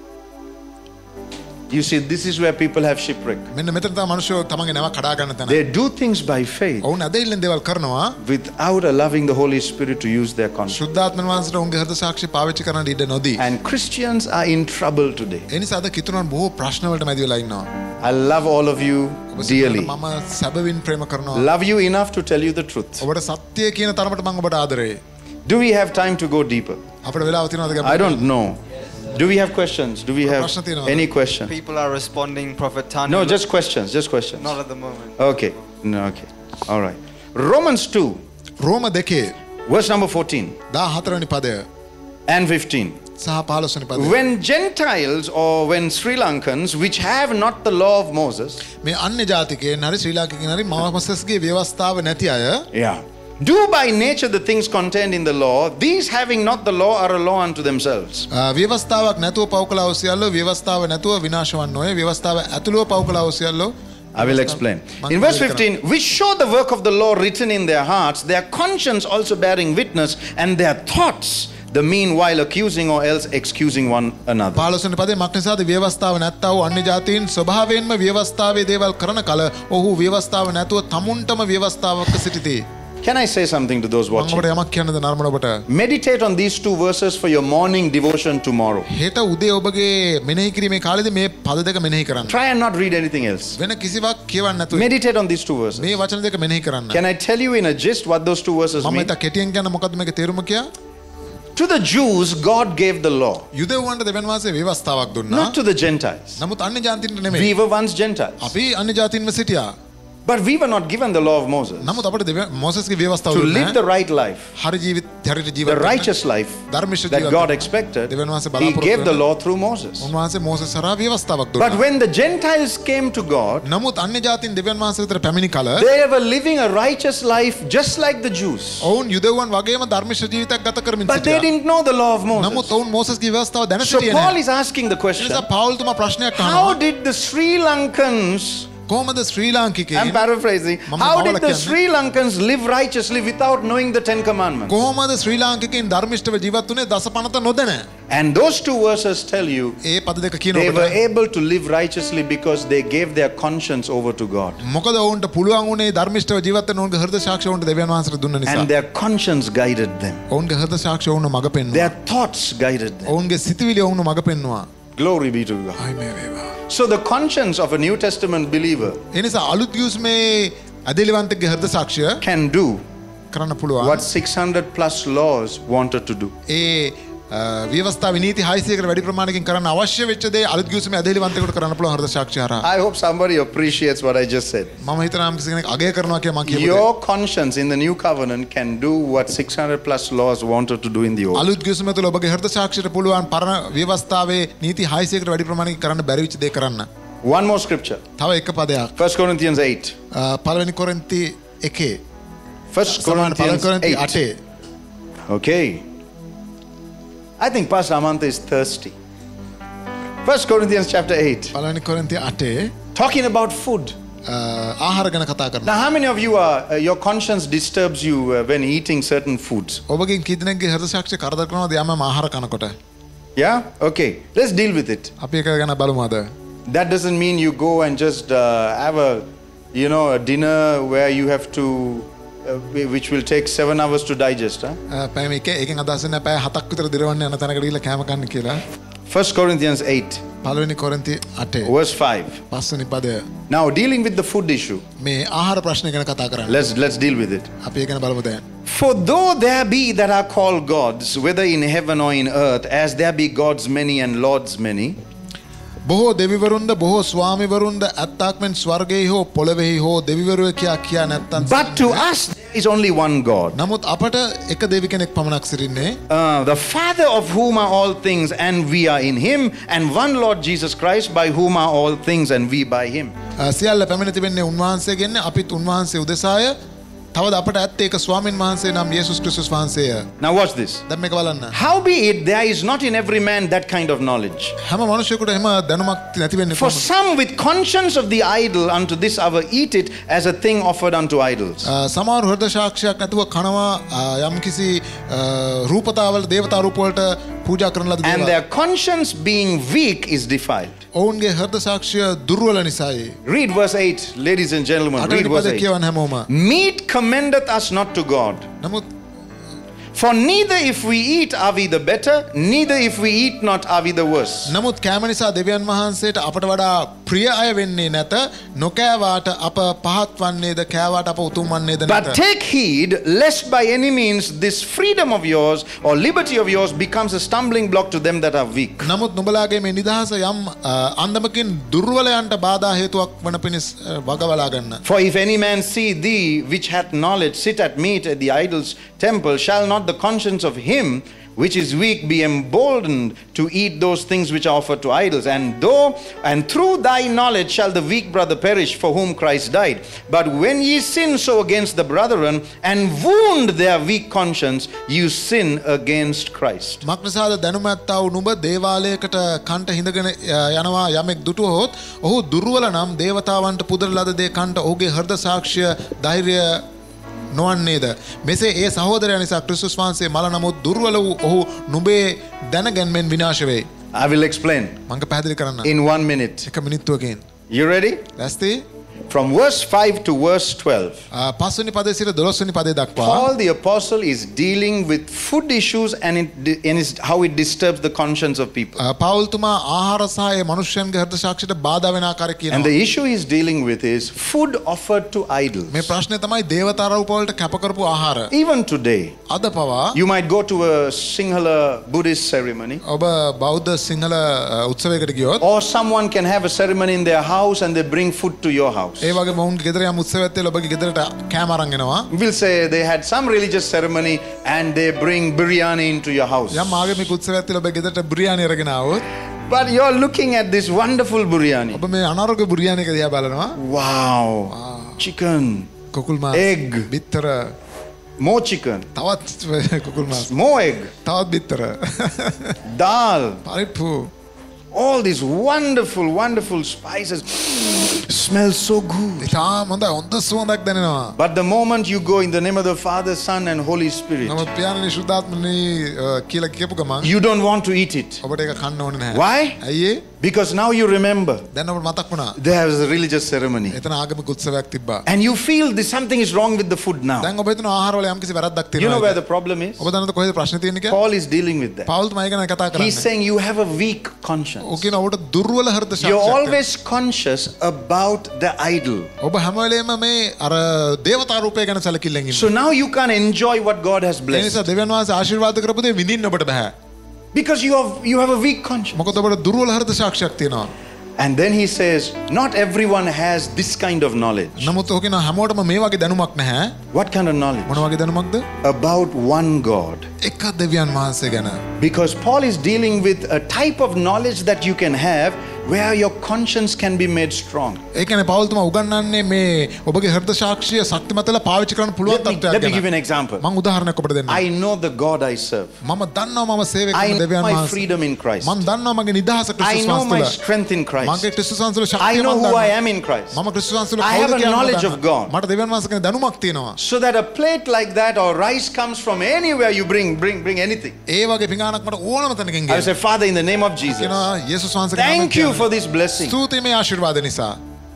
You see, this is where people have shipwreck. මෙන්න මෙතන තමයි මිනිස්සු තමන්ගේ නැව කඩා ගන්න තැන. They do things by faith ඔවුන් ඇදහිල්ලෙන් දේවල් කරනවා. without allowing the Holy Spirit to use their conscience. ශුද්ධාත්මන් වහන්සේට ඔවුන්ගේ හෘද සාක්ෂිය පාවිච්චි කරන්න ඉඩ නොදී. And Christians are in trouble today. ඒ නිසා අද කිතුණන් බොහෝ ප්‍රශ්න වලට මැදි වෙලා ඉන්නවා. I love all of you ඔබ dearly. සියල්ලට මම සැබවින් ප්‍රේම කරනවා. Love you enough to tell you the truth. ඔබට සත්‍ය කියන තරමට මම ඔබට ආදරෙයි. Do we have time to go deeper? අපිට වෙලාව තියෙනවද I ගැඹුරට? don't know. Do we have questions? Do we have ප්‍රශ්න තියෙනවද? any question? People are responding, Prophet Tanya. No, just questions. Just questions. Not at the moment. Okay. No, okay. All right. Romans two, රෝම දෙකේ verse number fourteen දාහතර වෙනි පදය and fifteen. සහ පහළොස් වෙනි පදය. When Gentiles or when Sri Lankans, which have not the law of Moses, මේ අන්‍ය ජාතිකයන් හරි ශ්‍රී ලාංකිකයන් හරි මොසස්ගේ ව්‍යවස්ථාව නැති අය yeah, do by nature the things contained in the law, these having not the law are a law unto themselves. ව්‍යවස්ථාවක් නැතුව පව් කළා වූ සියල්ලෝ ව්‍යවස්ථාව නැතුව විනාශ වන්නෝය. ව්‍යවස්ථාව ඇතුළව පව් කළා වූ සියල්ලෝ I will explain. In verse fifteen, which show the work of the law written in their hearts, their conscience also bearing witness, and their thoughts the meanwhile accusing or else excusing one another. පහළොස් වෙනි පදේ මක් නිසාද ව්‍යවස්ථාව නැත්තා වූ අන්‍ය ජාතීන් ස්වභාවයෙන්ම ව්‍යවස්ථාවේ දේවල් කරන කල ඔහු ව්‍යවස්ථාව නැතුව තමුන්ටම ව්‍යවස්ථාවක සිටිති. Can I say something to those මම watching? ඔබට යමක් කියන්නද නර්මන ඔබට? Meditate on these two verses for your morning devotion tomorrow. හෙට උදේ ඔබගේ මෙනෙහි කිරීමේ කාලෙදී මේ පද දෙක මෙනෙහි කරන්න. Try and not read anything else. වෙන කිසිවක් කියවන්න නැතුව Meditate on these two verses. මේ වචන දෙක මෙනෙහි කරන්න. Can I tell you in a gist what those two verses මම mean? හිතා කෙටියෙන් කියන්න මොකද්ද මේකේ තේරුම කියා? To the Jews, God gave the law, යුදෙව්වන්ට දෙවියන් වහන්සේ ව්‍යවස්ථාවක් දුන්නා. not to the Gentiles. නමුත් අන්‍ය ජාතීන්ට නෙමෙයි. We were once Gentiles, අපි අන්‍ය ජාතීන්ව සිටියා. but we were not given the law of Moses නමුත් අපිට දෙවියන් මොසස්ගේ ව්‍යවස්ථාව to දුන්නා. live the right life, හරි ජීවිත හරියට the ජීවත් වෙන්න. righteous life ධර්මිෂ්ඨ that ජීවිත. God expected. දෙවියන් වහන්සේ He බලාපොරොත්තු gave the වෙන. law through Moses. උන්වහන්සේ මෝසස් හරහා ව්‍යවස්ථාවක් But දුන්නා. when the Gentiles came to God, නමුත් අන්‍ය ජාතීන් දෙවියන් වහන්සේ වෙතට පැමිණි කල they were living a righteous life just like the Jews. ඔවුන් යුදෙව්වන් වගේම ධර්මිෂ්ඨ ජීවිතයක් ගත කරමින් But they සිටියා. didn't know the law of Moses. නමුත් ඔවුන් මෝසස්ගේ ව්‍යවස්ථාව දැන So සිටියේ Paul නැහැ. is asking the A question, නිසා පවුල් තුමා ප්‍රශ්නයක් how අහනවා. did the Sri Lankans, කොහොමද ශ්‍රී I'm ලාංකිකයන් paraphrasing, Mama how did Paula the කියන්නේ. Sri Lankans live righteously without knowing the Ten Commandments? කොහොමද ශ්‍රී ලාංකිකයන් ධර්මිෂ්ඨව ජීවත් වුණේ දසපනත නොදැන? And those two verses tell you ඒ පද දෙක they were කියනකොට able to live righteously because they gave their conscience over to God. මොකද ඔවුන්ට පුළුවන් වුණේ ධර්මිෂ්ඨව ජීවත් වෙන්න ඔවුන්ගේ හෘද සාක්ෂිය ඔවුන්ට දෙවියන් වහන්සේට දුන්න නිසා. And their conscience guided them. ඔවුන්ගේ හෘද සාක්ෂිය ඔවුන්ව මඟ පෙන්වුවා. Their thoughts guided them. ඔවුන්ගේ සිතුවිලි ඔවුන්ව මඟ පෙන්වුවා. Glory be to God. ආයි මේ වේවා. So the conscience of a New Testament believer ඒ නිසා අලුත් යුස්මේ අදෙලිවන්තගේ හෘද සාක්ෂිය can do කරන්න පුළුවන්. what six hundred plus laws wanted to do. ඒ ව්‍යවස්ථාවේ නීති හයසියයකට වැඩි ප්‍රමාණයකින් කරන්න අවශ්‍ය වෙච්ච දේ අලුත් යුස්මේ අදෙලිවන්තයෙකුට කරන්න පුළුවන් හෘද සාක්ෂිය හරහා. I hope somebody appreciates what I just said. මම හිතනවා කිසි කෙනෙක් අගය කරනවා කියලා මම කියපු දේ. Your conscience in the new covenant can do what six hundred plus laws wanted to do in the old. අලුත් යුස්මේ තුල ඔබගේ හෘද සාක්ෂියට පුළුවන් පරණ ව්‍යවස්ථාවේ නීති හයසියයකට වැඩි ප්‍රමාණයකින් කරන්න බැරි වෙච්ච දේ කරන්න. One more scripture. තව එක පදයක්. First Corinthians eight. පළවෙනි කොරින්ති එකේ First සමාන පළවෙනි Corinthians කොරින්ති eight. අටේ. Okay. I think Pastor Amantha is thirsty. First Corinthians chapter eight. පළවෙනි කොරින්ති අටේ Talking about food. ආහාර ගැන කතා කරනවා. Now, how many of you are, uh, your conscience disturbs you uh, when eating certain foods? ඔබගෙන් කී දෙනෙක්ගේ හෘද සාක්ෂිය කරදර කරනවද යමම ආහාර කනකොට? Yeah? Okay. Let's deal with it. අපි ඒක ගැන බලමු අද. That doesn't mean you go and just uh, have a, you know, a dinner where you have to, uh, which will take seven hours to digest. Huh? පැය මේක ඒකෙන් අදහස් නැහැ පැය හතක් විතර දිරවන්න යන තැනකට ගිහිල්ලා කෑම කන්න කියලා. First Corinthians eight, පළවෙනි කොරින්ති අටේ verse five. පස්වෙනි පදය. Now, dealing with the food issue, මේ ආහාර ප්‍රශ්නය ගැන කතා කරන්නේ. let's let's deal with it. අපි ඒක ගැන බලමු දැන්. For though there be that are called gods, whether in heaven or in earth, as there be gods many and lords many, බොහෝ දෙවිවරුන්ද බොහෝ ස්වාමිවරුන්ද ඇත්තක් මෙන් ස්වර්ගයේ හෝ පොළොවේහි හෝ දෙවිවරුය කියා කියා නැත්තම් but to us there is only one God, නමුත් අපට එක දෙවි කෙනෙක් පමණක් සිටින්නේ uh, the Father of whom are all things, and we are in Him, and one Lord Jesus Christ, by whom are all things, and we by Him. සියල්ල පැමිණ තිබෙන්නේ උන්වහන්සේගෙන් අපිත් උන්වහන්සේ උදෙසාය තවද අපට ඇත්තේ එක ස්වාමින් වහන්සේ නම් යේසුස් ක්‍රිස්තුස් වහන්සේය. Now watch this. දැන් මේක බලන්න. Howbeit there is not in every man that kind of knowledge. හැම මිනිසෙකුට එහෙම දැනුමක් නැති වෙන්නේ For කොහොමද? some with conscience of the idol unto this hour eat it as a thing offered unto idols. සමහර හෘද සාක්ෂියක් නැතුව කනවා යම්කිසි රූපතාවල දේවතා රූප වලට පූජා කරන ලද And දේවල්. their conscience being weak is defiled. ඔවුන්ගේ හෘද සාක්ෂිය දුර්වල නිසායි. Read verse eight, ladies and gentlemen. Read අටවෙනි verse පදේ eight. කියවන්න හැමෝම. Meat commendeth us not to God. නමුත් For neither if we eat are we the better, neither if we eat not are we the worse. නමුත් කෑම නිසා දෙවියන් වහන්සේට අපට වඩා ප්‍රිය අය වෙන්නේ නැත. නොකෑවාට අප පහත් වන්නේද කෑවාට අප උතුම් වන්නේද නැත. But take heed lest by any means this freedom of yours or liberty of yours becomes a stumbling block to them that are weak. නමුත් නුඹලාගේ මේ නිදහස යම් අන්දමකින් දුර්වලයන්ට බාධා හේතුවක් වන පිණිස වගවලා ගන්න. For if any man see thee which hath knowledge sit at meat at the idol's temple, shall not the conscience of him which is weak be emboldened to eat those things which are offered to idols. And though and through thy knowledge shall the weak brother perish for whom Christ died. But when ye sin so against the brethren and wound their weak conscience, you sin against Christ. මක්නිසාද දැනුම ඇත්තා වූ නුඹ දේවාලයකට කන්ට හිඳගෙන යනවා යමෙක් දුටුවහොත් ඔහු දුර්වල නම් දේවතාවන්ට පුදන ලද දේ කන්ට ඔහුගේ හෘද සාක්ෂිය ධෛර්යය නොවන්නේද මෙසේ ඒ සහෝදරයා නිසා ක්‍රිස්තුස් වහන්සේ මල නමුත් දුර්වල වූ ඔහු නුඹේ දැනගැන්මෙන් විනාශ වෙයි. I will explain මං පැහැදිලි කරන්න. in one minute. එක මිනිත්තුවකින්. You ready? ලැස්ති? From verse five to verse twelve. පස්වෙනි පදේ සිට දොළොස්වෙනි පදේ දක්වා Paul the apostle is dealing with food issues and, it, and is how it disturbs the conscience of people. පවුල් තුමා ආහාර සහ ඒ මනුෂ්‍යයන්ගේ හෘද සාක්ෂියට බාධා වෙන ආකාරය කියනවා. And the issue he's dealing with is food offered to idols. මේ ප්‍රශ්නේ තමයි දේවතා රූප වලට කැප කරපු ආහාර. Even today, අද පවා you might go to a Sinhala Buddhist ceremony, ඔබ බෞද්ධ සිංහල උත්සවයකට ගියොත් or someone can have a ceremony in their house and they bring food to your house. ඒ වගේ මොවුන්ගේ ගෙදර යම් උත්සවයක් තියලා ඔබගේ ගෙදරට කෑම අරන් එනවා. We'll say they had some religious ceremony and they bring biryani into your house. යම් ආගමික උත්සවයක් තියලා ඔබගේ ගෙදරට බිරියානි අරගෙන ආවොත් But you're looking at this wonderful biryani. ඔබ මේ අනාරෝග්‍ය බිරියානි එක දිහා බලනවා. Wow. Chicken. කුකුල් මාස්. Egg. බිත්තර. More chicken. තවත් කුකුල් මාස්. More egg. තවත් බිත්තර. Dal. පරිප්පු. All these wonderful, wonderful spices. Smells so good. ඉතාම හොඳ හොඳ සුවඳක් දැනෙනවා. But the moment you go in the name of the Father, Son and Holy Spirit, නමුත් පියාණනි ශුද්ධාත්මනි කියලා කියපු ගමන් you don't want to eat it. ඔබට ඒක කන්න ඕනේ නැහැ. Why? ඇයි ඒ? Because now you remember දැන් ඔබට මතක් වුණා. there was a religious ceremony. එතන ආගමික උත්සවයක් තිබ්බා. And you feel this something is wrong with the food now. දැන් ඔබ හිතන ආහාර වල යම්කිසි වැරද්දක් You know තියෙනවා. where the problem is? ඔබ දන්නවද කොහෙද ප්‍රශ්නේ තියෙන්නේ කියලා? Paul is dealing with that. පවුල් තමයි ගැන කතා He's කරන්නේ. saying you have a weak conscience. ඔක කියන ඔබට දුර්වල හෘද ශක්තියක්. You're always conscious about the idol. ඔබ හැම වෙලේම මේ අර දේවතා රූපය ගැන සැලකිල්ලෙන් ඉන්නවා. So now you can't enjoy what God has A blessed. නිසා දෙවියන් වහන්සේ ආශිර්වාද කරපු දේ විඳින්න ඔබට බෑ. Because you have, you have a weak conscience. මොකද ඔබට දුර්වල හෘද ශක්තියක් තියෙනවා. And then he says, not everyone has this kind of knowledge. නමුත් ඔක කියන හැමෝටම මේ වගේ දැනුමක් නැහැ. What kind of knowledge? මොන වගේ දැනුමක්ද? About one God. එක දෙවියන් වහන්සේ ගැන. Because Paul is dealing with a type of knowledge that you can have where your conscience can be made strong. ඒ කියන්නේ පවුල් තුමා උගන්වන්නේ මේ ඔබගේ හෘද සාක්ෂිය ශක්තිමත්ව පාවිච්චි කරන්න පුළුවන් Let me, තත්ත්වයක් let me ගැන. give you an example. මම උදාහරණයක් ඔබට දෙන්නම්. I know the God I serve. මම දන්නවා මම සේවය I කරන know දෙවියන් my වහන්සේ. freedom in Christ. මම දන්නවා මගේ නිදහස I ක්‍රිස්තුස් know my වහන්සේ තුළ. strength in Christ. මගේ ක්‍රිස්තුස් වහන්සේ තුළ I ශක්තිය know මම who I දන්නවා. am in Christ. මම ක්‍රිස්තුස් වහන්සේ තුළ I have කවුද a කියලා මම knowledge of දන්නවා. God. මට දෙවියන් වහන්සේ කෙනෙක් දැනුමක් තියෙනවා. So that a plate like that or rice comes from anywhere you bring, bring, bring anything. ඒ වගේ පිඟානක් මට ඕනම තැනකින් I will ගේන්න. say, Father, in the name of Jesus, කියනවා යේසුස් වහන්සේගේ thank නමෙන් you කියන්න. for this blessing. ස්තුතියි මේ ආශිර්වාද නිසා.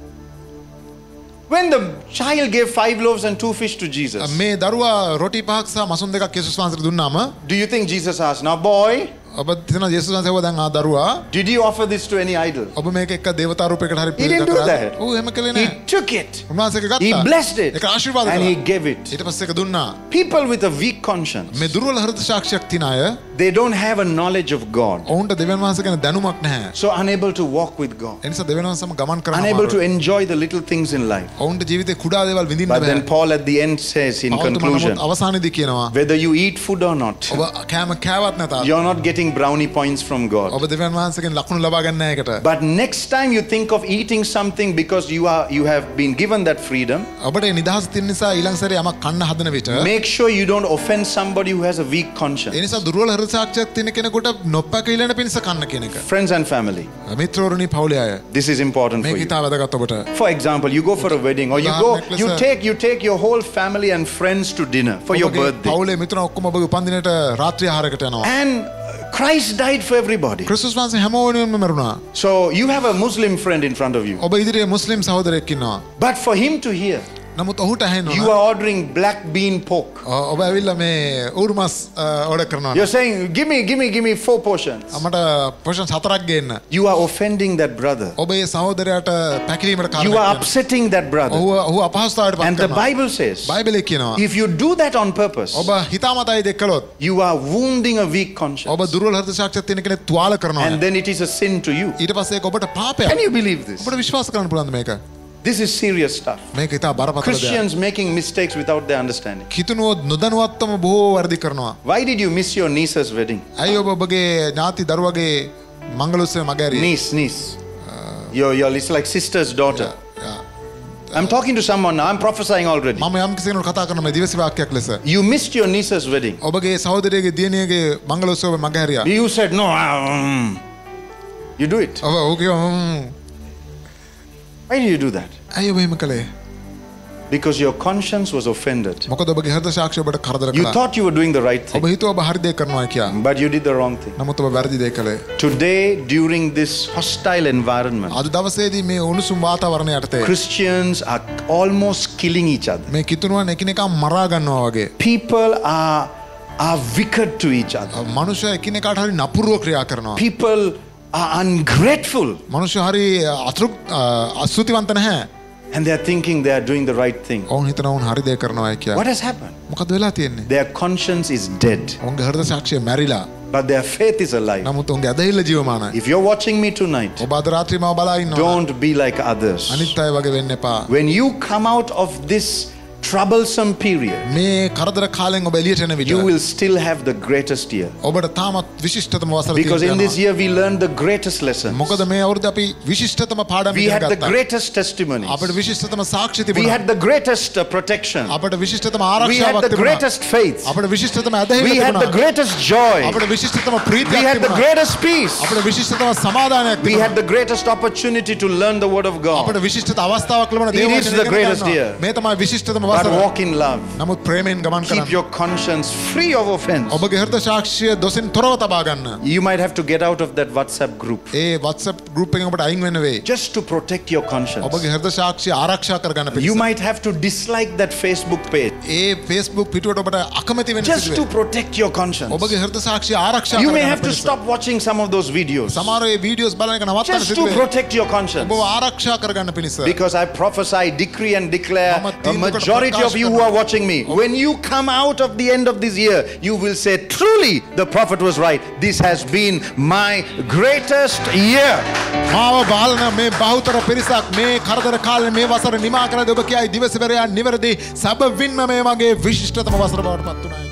When the child gave five loaves and two fish to Jesus, මේ දරුවා රොටි පහක් සහ මසුන් දෙකක් යේසුස් වහන්සේට දුන්නාම do you think Jesus asked, now boy, ඔබ හිතනවා යේසුස් වහන්සේ ඔබ දැන් ආ දරුවා did you offer this to any idol? ඔබ මේක එක්ක දේවතා රූපයකට හරි He didn't do කරාද? that. ඔව් එහෙම කළේ He නැහැ. took it. උන්වහන්සේ ඒක He ගත්තා. blessed it. ඒක ආශිර්වාද And he කළා. gave it. ඊට පස්සේ ඒක දුන්නා. People with a weak conscience, මේ දුර්වල හෘද සාක්ෂියක් තියන අය they don't have a knowledge of God. ඔවුන්ට දෙවියන් වහන්සේ ගැන දැනුමක් නැහැ. So unable to walk with God. ඒ නිසා දෙවියන් වහන්සේම ගමන් කරන්න Unable to අමාරුයි. enjoy the little things in life. ඔවුන්ට ජීවිතේ කුඩා දේවල් විඳින්න But බෑ. then Paul at the end says in පවුල් තුමා conclusion, නමුත් අවසානයේදී කියනවා whether you eat food or not, ඔබ කෑම කෑවත් නැතත් you're not getting brownie points from God. ඔබ දෙවියන් වහන්සේගෙන් ලකුණු ලබා ගන්න නැහැ ඒකට. But next time you think of eating something because you are you have been given that freedom, ඔබට ඒ නිදහස තියෙන නිසා ඊළඟ සැරේ යමක් කන්න හදන විට make sure you don't offend somebody who has a weak A conscience. නිසා දුර්වල හෘද සාක්ෂියක් තියෙන කෙනෙකුට නොපැකිලෙන පිණිස කන්න කියන එක. Friends and family, මිත්‍රවරුනි පවුලේ අය this is important for මේක you. ඉතා වැදගත් ඔබට. For example, you go for a wedding or you go you take you take your whole family and friends to dinner for your ඔබගේ birthday. පවුලේ මිතුරන් ඔක්කොම ඔබගේ උපන්දිනේට රාත්‍රී ආහාරයකට යනවා. And Christ died for everybody. ක්‍රිස්තුස් වහන්සේ හැම වෙනුවෙන්ම මරුණා. So you have a Muslim friend in front of you. ඔබ ඉදිරියේ මුස්ලිම් සහෝදරයෙක් ඉන්නවා. But for him to hear, නමුත් ඔහුට you ඇහෙනවා are ordering black bean pork. ඔබ ඇවිල්ලා මේ ඌරු මස් ඕඩර් කරනවා. You're saying, give me, give me, give me four portions. මට පොෂන් හතරක් ගේන්න. You are offending that brother. ඔබ ඒ සහෝදරයාට පැකිලීමට You කාරණයක් are වෙනවා. upsetting that brother. ඔහු ඔහු අපහසුතාවයට පත් And the කරනවා. Bible says, බයිබලයේ කියනවා if you do that on purpose, ඔබ හිතාමතායි දෙයක් කළොත් you are wounding a weak conscience. ඔබ දුර්වල හෘද සාක්ෂියක් තියෙන කෙනෙක් තුවාල කරනවා. And then it is a sin to you. ඊට පස්සේ ඒක ඔබට පාපයක්. Can you believe this? ඔබට විශ්වාස කරන්න පුළුවන්ද මේක? This is serious stuff. මේක ඉතා බරපතල දෙයක්. Christians making mistakes without their understanding. කිතුනුවොත් නොදැනුවත්වම බොහෝ වැරදි කරනවා. Why did you miss your niece's wedding? ඇයි ඔබ ඔබගේ ඥාති දරුවගේ මංගල උත්සවය මගහැරියේ? Niece, niece. Your, your, it's like sister's daughter. Yeah, yeah. I'm talking to someone now. I'm prophesying already. මම යම් කිසි කෙනෙකුට කතා කරන මේ දිවස වාක්‍යයක් ලෙස. You missed your niece's wedding. ඔබගේ සහෝදරියගේ දියණියගේ මංගල උත්සවය මගහැරියා. You said no. Um, you do it. ඔබ ඕකේ Why did you do that? ඇයි ඔබ එහෙම කළේ? Because your conscience was offended. මොකද ඔබගේ හෘද සාක්ෂිය ඔබට කරදර You කළා. thought you were doing the right ඔබ thing, හිතුවා ඔබ හරි දේ කරනවා කියලා. but you did the wrong thing. නමුත් ඔබ වැරදි දේ කළේ. Today, during this hostile environment, අද දවසේදී මේ උණුසුම් වාතාවරණය යටතේ Christians are almost killing each other. මේ කිතුනුවන් එකිනෙකා මරා ගන්නවා වගේ. People are, are wicked to each other. මනුෂ්‍ය එකිනෙකාට හරි නපුරුව ක්‍රියා කරනවා. People are ungrateful. මනුෂ්‍ය හරි අතෘප් අසුතිවන්ත නැහැ. And they are thinking they are doing the right thing. ඔවුන් හිතනවා ඔවුන් හරි දේ කරනවා කියලා. What has happened? මොකද වෙලා තියෙන්නේ? Their conscience is dead, ඔවුන්ගේ හෘද සාක්ෂිය මැරිලා. but their faith is alive. නමුත් ඔවුන්ගේ ඇදහිල්ල ජීවමානයි. If you're watching me tonight, ඔබ අද රාත්‍රියේ මම බලා ඉන්නවා. don't be like others. අනිත් අය වගේ වෙන්න එපා. When you come out of this troublesome period, මේ කරදර කාලෙන් ඔබ එළියට එන විට you will still have the greatest year. ඔබට තාමත් විශිෂ්ටතම වසර Because in this තියෙනවා. year we learned the greatest lessons. මොකද මේ අවුරුද්ද අපි විශිෂ්ටතම පාඩම් We ඉගෙන had the ගත්තා. greatest testimonies. අපිට විශිෂ්ටතම සාක්ෂි We තිබුණා. had the greatest uh, protection. අපිට විශිෂ්ටතම We had ආරක්ෂාවක් the තිබුණා. greatest faith. අපිට විශිෂ්ටතම ඇදහිල්ල We had the තිබුණා. greatest joy. අපිට විශිෂ්ටතම We ප්‍රීතියක් had the තිබුණා. greatest peace. අපිට විශිෂ්ටතම සමාදානයක් We තිබුණා. had the greatest opportunity to learn the word of God. අපිට විශිෂ්ටත අවස්ථාවක් ලැබුණා It දේව is වචනය the ඉගෙන greatest ගන්නවා. year. මේ තමයි විශිෂ්ටතම But වසර. walk in love. නමුත් ප්‍රේමයෙන් ගමන් Keep කරන්න. your conscience free of offense. ඔබගේ හෘද සාක්ෂිය දොසින් තොරව තබා ගන්න. You might have to get out of that WhatsApp group A WhatsApp group එකෙන් ඔබට අයින් වෙන්න වෙයි. just to protect your conscience. ඔබගේ හෘද සාක්ෂිය ආරක්ෂා කරගන්න You පිණිස. might have to dislike that Facebook page A Facebook පිටුවට ඔබට අකමැති වෙන්න just to සිදු වෙයි. protect your conscience. ඔබගේ හෘද සාක්ෂිය ආරක්ෂා You may කරගන්න have to පිණිස. stop watching some of those videos සමහර ඒ වීඩියෝස් බලන එක නවත්තන්න just සිදු to වෙයි. protect your conscience. ඔබව ආරක්ෂා කරගන්න පිණිස. Because I prophesy, decree and declare, මම a තීන්දුවකට majority of ප්‍රකාශ you who කරනවා. are watching me, when you come out of the end of this year, you will say, truly, the prophet was right. This has been my greatest year. මාව බලන මේ බහුතර පිරිසක් මේ කරදර කාලේ මේ වසර නිමා කරලා ඔබ කියයි දිවසවරයා නිවැරදි සැබවින්ම මේ මගේ විශිෂ්ටතම වසර බවට පත් වුණා.